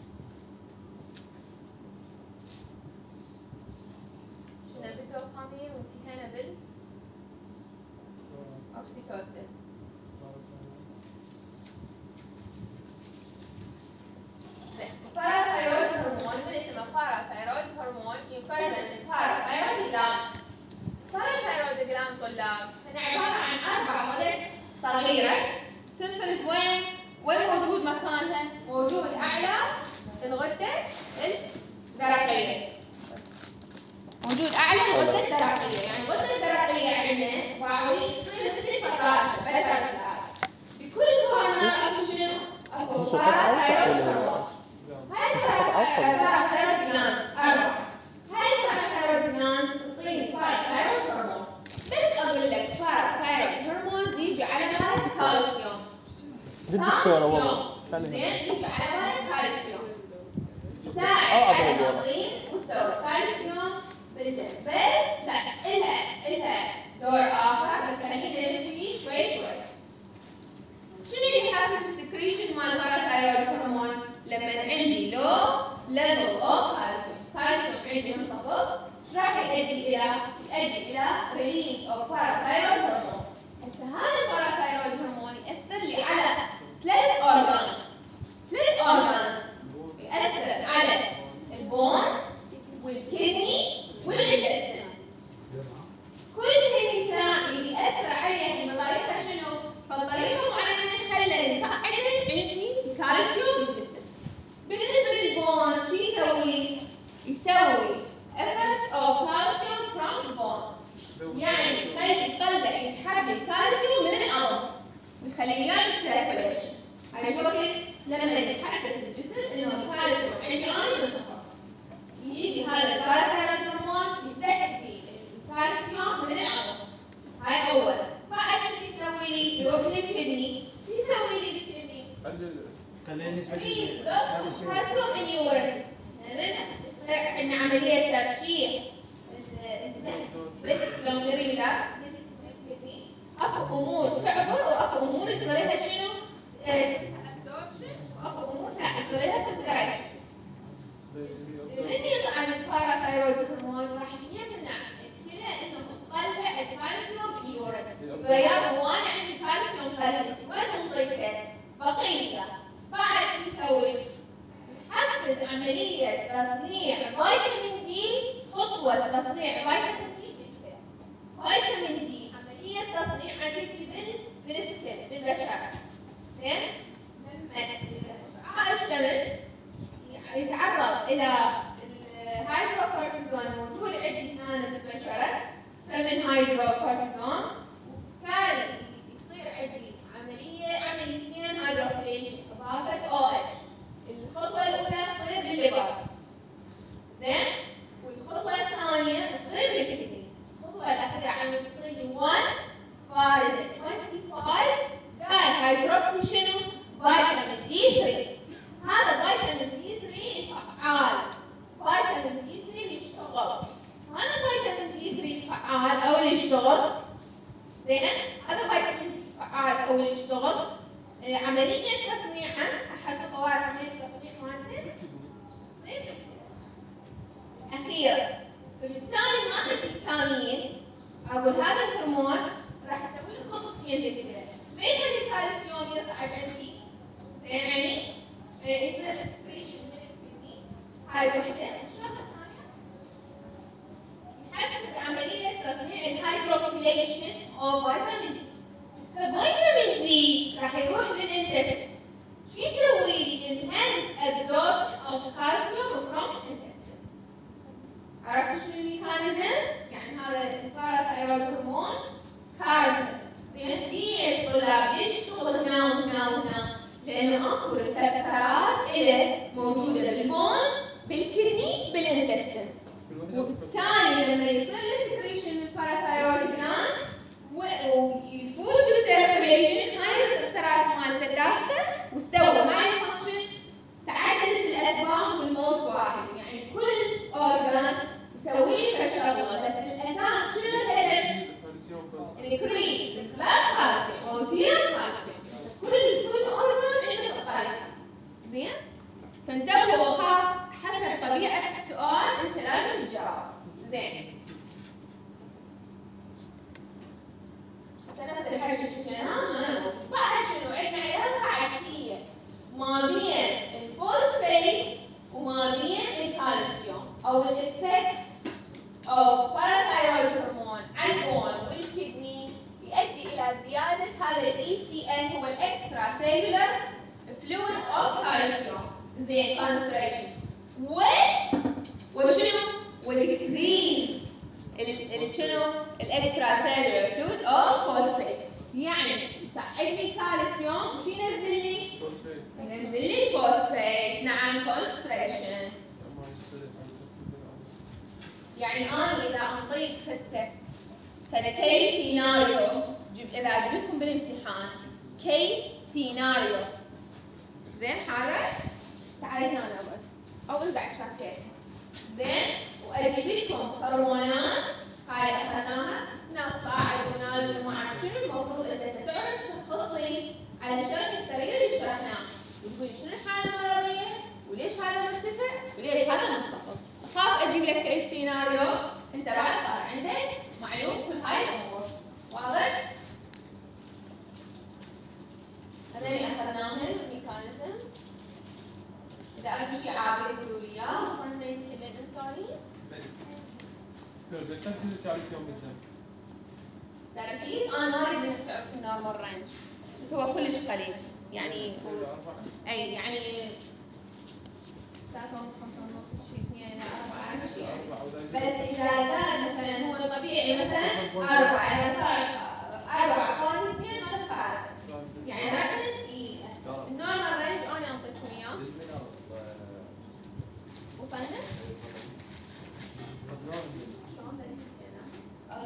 شنو بالدوبامين وانتهينا بالاوكسيتوسين. الباراثايرويد هرمون من اسمه باراثايرويد هرمون ينفرز من الباراثايرويد جلاند. الباراثايرويد جلاند طلاب هنا عباره عن اربع غدد صغيره تنفرز وين؟ وين موجود مكانها؟ موجود اعلى الغده الدرقيه. موجود اعلى الغده الدرقيه، يعني الغده الدرقيه عندنا واعي تصير مثل فترات فترات. بكل هرمون اكو شنو؟ اكو باراثايرويد هرمون. هاي الباراثايرويد جلاند اربعه. هاي الباراثايرويد جلاند تعطيني باراثايرويد هرمون. بس اقول لك باراثايرويد هرمونز يجي على بالك كالسيوم. كالسيوم زين يجي على بالك كالسيوم. يساعد على تنظيم مستوى الكالسيوم بالدم، بس لا إلها إلها دور آخر بس خلينا نمشي فيه شوي شوي. شنو اللي يحفز السكريشن مال الباراثايرويد هرمون؟ لما عندي لو ليفل اوف كالسيوم، كالسيوم عندي منخفض، ايش راح يؤدي الى؟ يؤدي الى ريليز اوف باراثايرويد هرمون. هسه هذا الباراثايرويد هرمون ياثر لي على ثلاث اورجان، ثلاث اورجانز ياثر على البون والكدني والانتستين. كل هذه ياثر عليها بطريقه شنو؟ فالطريقه معينه خلى يصعد عندي الكالسيوم بالجسم. بالنسبه للبون شو يسوي؟ يسوي effect of calcium from the bone، يعني يخلي القلب يسحب الكالسيوم من العظم ويخليه يعمل سيركوليشن. هاي شو وقت لما يتحسس الجسم انه الكالسيوم عندي انا منخفض، يجي هذا الباراثايرويد هرمون يسحب لي الكالسيوم من العظم. هاي اول. بعد شو يسوي لي؟ يروح للكدني. شو يسوي لي بالكدني؟ خلينا نسبة الكالسيوم ان يورين. عندنا عملية ترشيح الجلوميريلا اكو امور تعبر واكو امور تقدريها شنو؟ ابسوربشن واكو امور لا تقدريها تسكريشن. اللي عن الباراثايرويد هرمون راح يمنع الكلى انه تطلع الكالسيوم باليورين. يقول يا وانا عندي كالسيوم قليل وين منطيته؟ بقيه. بعد شو يسوي؟ يحفز عملية تصنيع فيتامين دي، خطوة تصنيع فيتامين دي بالكلى. فيتامين دي عملية تصنيع عندي بالسكن بالبشرة. زين؟ لما شعاع الشمس يتعرض إلى الهيدروكورتيزون الموجود عندي هنا بالبشرة، سمن هيدروكورتيزون، وبالتالي يصير عندي عملية عمليتين هيدروفيليشن إضافة أو إتش. الخطوة الأولى تصير بالليفر. زين؟ والخطوة كثيرة، فبالتالي ما عندي تامين اقول هذا الهرمون راح اسوي له خطتين بالكلى، من الكالسيوم يصعد عندي زين يعني يصير السكريشن من الكدني، هاي وحده، الشغله الثانيه يحفز عمليه تصنيع الهايدروكسيليشن او فيتامين دي. فيتامين دي راح يروح للانتستين، شو يسوي لي؟ enhance absorption of calcium from intestine. عرفتوا شنو الميكانيزم؟ يعني هذا الباراثايرويد هرمون كاربون. زين ليش طلاب؟ ليش يشتغل هنا وهنا وهنا؟ لأنه اكو ريسبترات إله موجودة بالبون، بالكدني، بالانتستين. وبالتالي لما يصير السكريشن من الباراثايرويد جلاند ويفوت بالسيركيليشن، هاي الريسبترات مالته داخله وسوى هاي الفانكشن، تعددت الاسباب والموت واحد، يعني كل اورجان يسوي له شغله، بس الاساس شنو الهدف؟ انكريز بلاد كالسيوم او زيرو كالسيوم، كل كل اورجان عنده طريقه. زين؟ فانتبهوا حسب طبيعه السؤال انت لازم تجاوب. زين. نفس الحاجة اللي شفناها أنا بعد شنو عندنا علاقة عكسية ما بين الفوسفات وما بين الكالسيوم أو الإفكت أو باراثايرويد هرمون على البون والكدني يؤدي إلى زيادة هذا ال إي سي إف هو الإكسترا سيلولر فلويد أوف كالسيوم. زين كونسنتريشن و وشنو؟ والديكريز ال شنو؟ الاكسترا سيلولر فلويد او فوسفات، يعني يساعدني الكالسيوم وش ينزل لي؟ ينزل لي فوسفات. نعم كونسنتريشن. يعني انا اذا انطيك هسه فد كيس سيناريو، اذا جبت لكم بالامتحان كيس سيناريو زين حاره؟ تعالي هنا اقعد او ارجع شاكيت زين، واجيب لكم هرمونات هاي اخذناها نصاعد ونال وما اعرف شنو، المفروض انت تعرف تشخص لي على الشكل السرير اللي شرحناه وتقولي شنو الحاله المرضيه وليش هذا مرتفع وليش هذا منخفض. اخاف اجيب لك اي سيناريو انت بعد صار عندك معلوم كل هاي الامور. واضح؟ هذا اللي اخذناهم الميكانيزمز. اذا اكو شيء عابر يقولوا لي اياه. وصلنا يمكن للانسولين. تركيز انا ما اريد منك تعرف النورمال رينج، بس هو كلش قليل يعني و... اي يعني ساعة ونص خمسة ونص شيء اثنين الى أربعة شيء يعني. بس إذا زاد مثلا هو الطبيعي مثلا أربعة، إذا صار أربعة قال اثنين هذا فارق. يعني رأسا إي النورمال رينج أنا أعطيكم إياه. وصلنا؟ شلون بنحكي أنا؟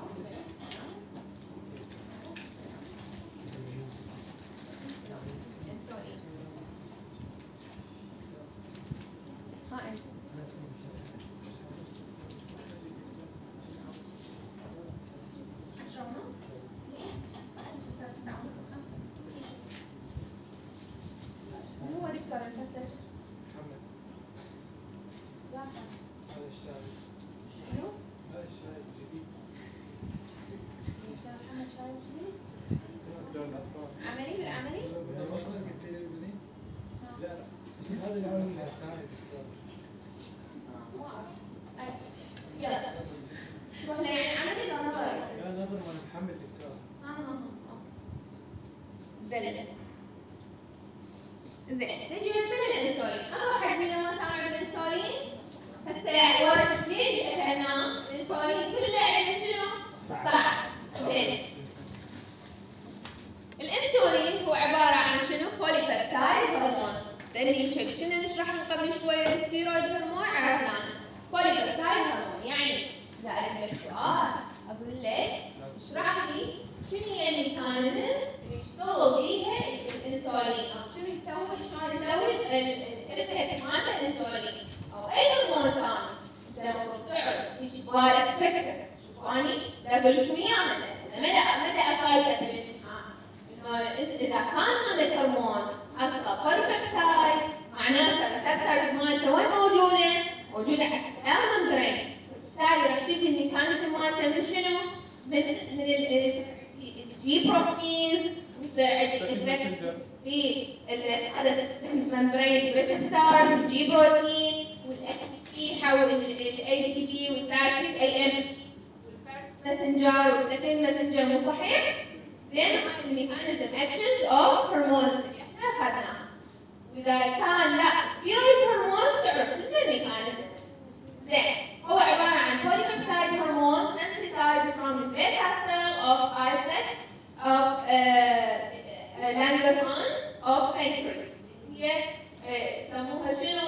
زين نجي هسه للانسولين. اول واحد منا ما سامع بالانسولين؟ هسه ورا شفتي اللي اخذناه الانسولين كله عنده شنو؟ صح. زين الانسولين هو عباره عن شنو؟ بولي بيبتايد هرمون. لاني كنا نشرح من قبل شويه الستيرويد هرمون عرفناه. بولي بيبتايد هرمون يعني اذا اجيب لك سؤال اقول لك اشرح لي شنو هي الميكانيزم اللي يشتغل بيها الانسولين او شنو يسوي شلون يسوي الافكت مال الانسولين او اي هرمون ثاني. انت المفروض تعرف تجي تبارك فكره. شوف اني اقول لكم اياها متى متى افاجئ في الامتحان انه اذا كان هذا الهرمون اصله بوليبيبتايد معناته الريسبتورز مالته وين موجوده؟ موجوده على السيل مالته من شنو؟ من من الجي بروتين في هذا الممبرين ريسبتور الجي بروتين والاي تي بي يحول الاي تي بي والسايكليك اي ام والفيرست ماسنجر والسكند ماسنجر مو صحيح؟ زين هاي الميكانيزم اكشنز اوف هرمونز اللي احنا اخذناها. واذا كان لا ستيرويد هرمون تعرف شنو الميكانيزم؟ زين هو عباره عن polypeptide هرمون synthesized from the beta cell of islet of uh, Langerhans of pancreas. هي يسموها شنو؟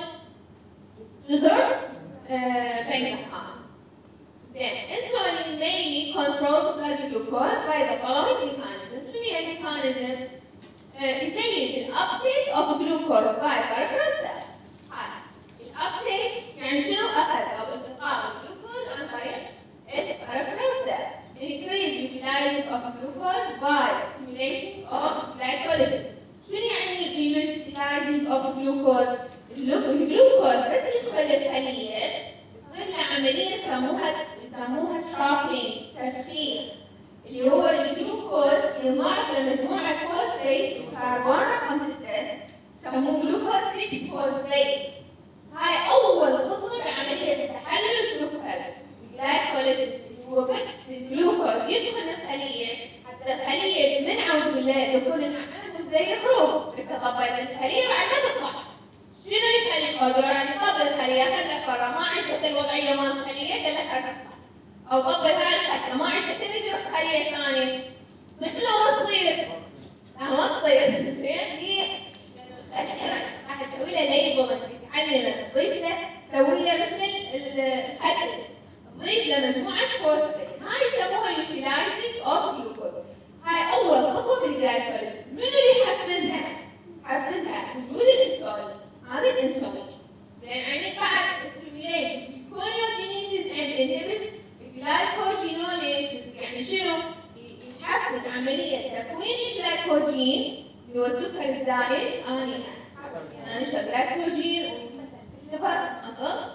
جزر Langerhans. Then insulin mainly controls blood glucose by the following mechanisms. شنو هي الميكانيزم؟ يزيد الابتيك of glucose by peripheral cells. هاي الابتيك يعني شنو؟ اخذ او انتقال الجلوكوز عن طريق البريفرال سيل. Increase utilizing of glucose by stimulating of glycolysis. شنو يعني utilizing of glucose؟ الجلوكوز بس يدخل الخلية تصير له عملية يسموها يسموها trapping تفخيخ اللي هو الجلوكوز ينضاف لمجموعة فوسفيت كربون رقم ستة يسموه جلوكوز ستة فوسفيت. هاي أول خطوة بعملية تحلل السكر الجلايكوليسيس هو بس الجلوكوز يدخل الخلية حتى الخلية تمنع دخول المعادن زي الخروج تتقبل الخلية بعد ما تطلع. شنو اللي يخلي القدرة يقبل الخلية خلك برا ما عندك الوضعية مال الخلية قال لك ارتفع أو قبل هاي الخلية ما عندك تريد تروح خلية ثانية صدق لو ما تصير لا ما تصير زين ليه؟ راح تسوي له ليبل تعلمه تضيف له تسوي له مثل الخل تضيف له مجموعة فوسفيت هاي يسموها يوتيلايزنج اوف جلوكوز. هاي أول خطوة بالجلايكوليسيس. منو اللي يحفزها؟ يحفزها وجود الانسولين. هذا الانسولين. زين يعني بعد stimulation gluconeogenesis and inhibit glycogenolysis يعني شنو؟ يحفز عملية تكوين الجلايكوجين اللي هو السكر الزائد أنا أنا شو جلايكوجين ويتفرق أصلا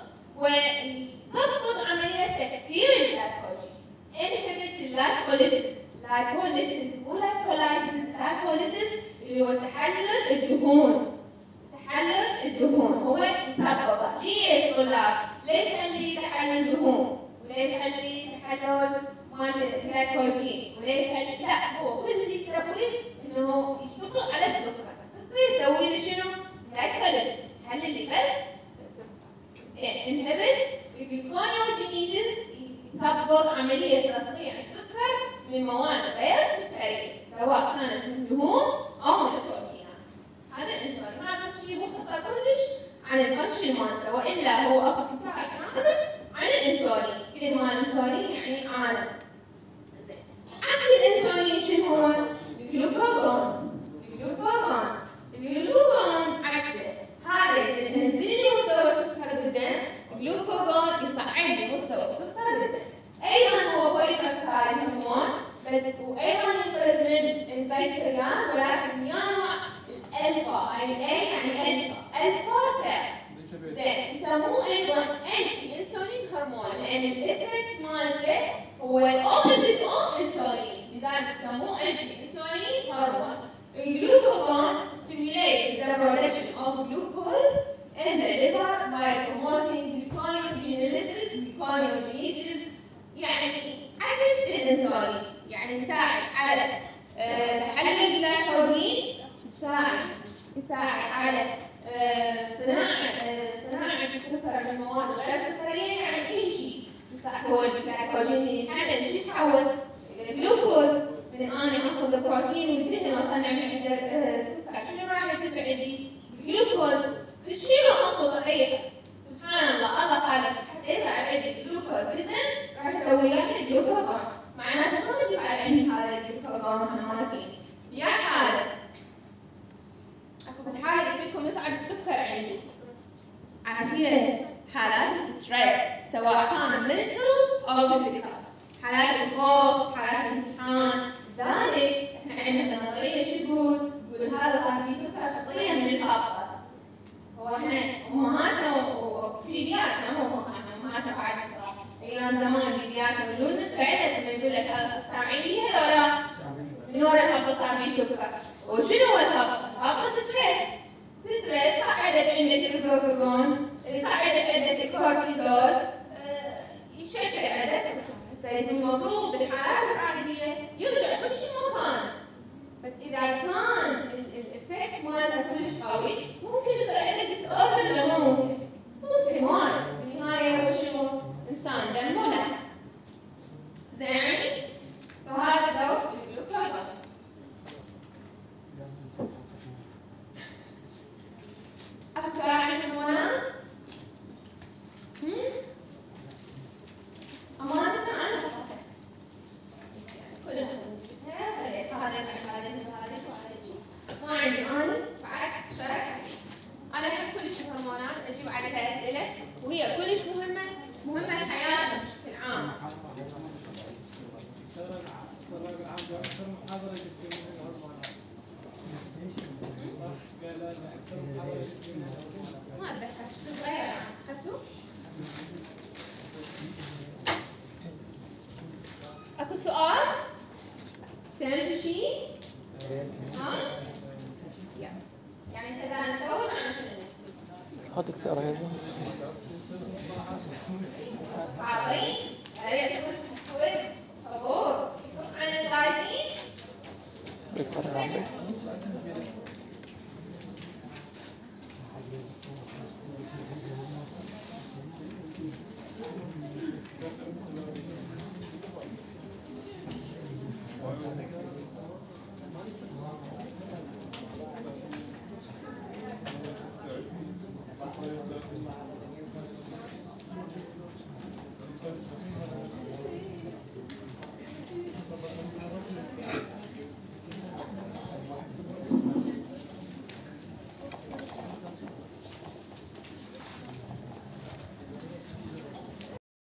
ويضبط عملية تكسير الجلايكوجين. inhibit اللايكوليسيس. لايكوليسيس مو لايكولايسيس لايكوليسيس اللي هو تحلل الدهون. تحلل الدهون هو يثبطه. ليش طلاب؟ ليه يخلي تحلل دهون؟ وليه يخلي تحلل مال الجلايكوجين؟ وليه يخلي لا هو كل اللي يسويه انه يشتغل على السكر. السكر يسوي له شنو؟ جلايكوليسيس يحلل لي بس السكر. انهبت الجلوكونيوجينيسيس يثبط عملية تصنيع السكر من مواد غير سكرية سواء كانت من دهون أو من البروتينات. هذا الانسولين ما أقول شيء مختصر كلش عن الفانكشن مالته وإلا هو أكو كتاب كامل عن الانسولين. كلمة مال الانسولين يعني عالم. عندي الانسولين شنو هو؟ الجلوكاغون. الجلوكاغون الجلوكاغون عكسه هذا ينزل لي مستوى السكر بالدم. الجلوكاغون يصعد لي مستوى السكر بالدم. أيضا هو بوليبيبتايد هرمون بس وأيضا يفرز من البنكرياس ولكن ينوع الألفا يعني A يعني ألفا ألفا سيل. زين يسموه أيضا أنتي إنسولين هرمون لأن الإفكت مالته هو الأوبوزيت أوف إنسولين لذلك يسموه أنتي إنسولين هرمون. الجلوكاغون stimulates the production of glucose in the liver by promoting gluconeogenesis gluconeogenesis يعني عكس الانسولين يعني يساعد على أه تحلل الجلايكوجين يساعد يساعد على أه صناعة أه صناعة السكر من مواد غير سكرية يعني أي شيء يساعد هو الجلايكوجين يحلل شو يتحول إلى جلوكوز من أنا آخذ البروتين والدهن وأصنع من عنده سكر شنو راح يتبع عندي؟ جلوكوز شنو أخذ طريقة سبحان الله الله خالق حتى يطلع عندي جلوكوز بالدم راح يسوي لك الجلوكاغون. معناته شلون يطلع عندي هذا الجلوكاغون مالتي؟ يا حالة اكو حالة قلت لكم يصعد السكر عندي. عارفين حالات الستريس سواء كان منتل او فيزيكال. حالات الخوف، حالات الامتحان، لذلك احنا عندنا نظرية شو تقول؟ تقول هذا صار في سكر خطية من الأبطال. هو احنا امهاتنا وفي بياتنا مو امهاتنا امهاتنا بعد ايام زمان فيديوهات موجوده فعلا لما يقول لك سامعين بيها ولا لا؟ من وين الهبط صار في شوكه؟ وشنو هو الهبط؟ الهبط ستريس ستريس صعدت عندك الجلوكاجون صعدت عندك الكورتيزول يشكل عندك هسه المفروض بالحالات العاديه يرجع كل شيء مكانه بس اذا كان الافكت مالته كلش قوي ممكن يصير عندك ديس اوردر ولا مو ممكن؟ ممكن وايد بالنهايه هو شنو؟ انسان دمه لا زين فهذا دور الجلوكوز اكو سؤال عن الهرمونات؟ أمانة أنا فقط كل الهرمونات هذا هذا هذا ما عندي أنا بعد شرح أنا أحب كلش الهرمونات أجيب عليها أسئلة وهي كلش مهمة مهمة لحياتنا بشكل عام. ما أتذكر شو صغيرة أخذتوا؟ أكو سؤال؟ فهمتوا شيء؟ ها؟ يعني سدان نطول على شنو؟ هاتك سعرها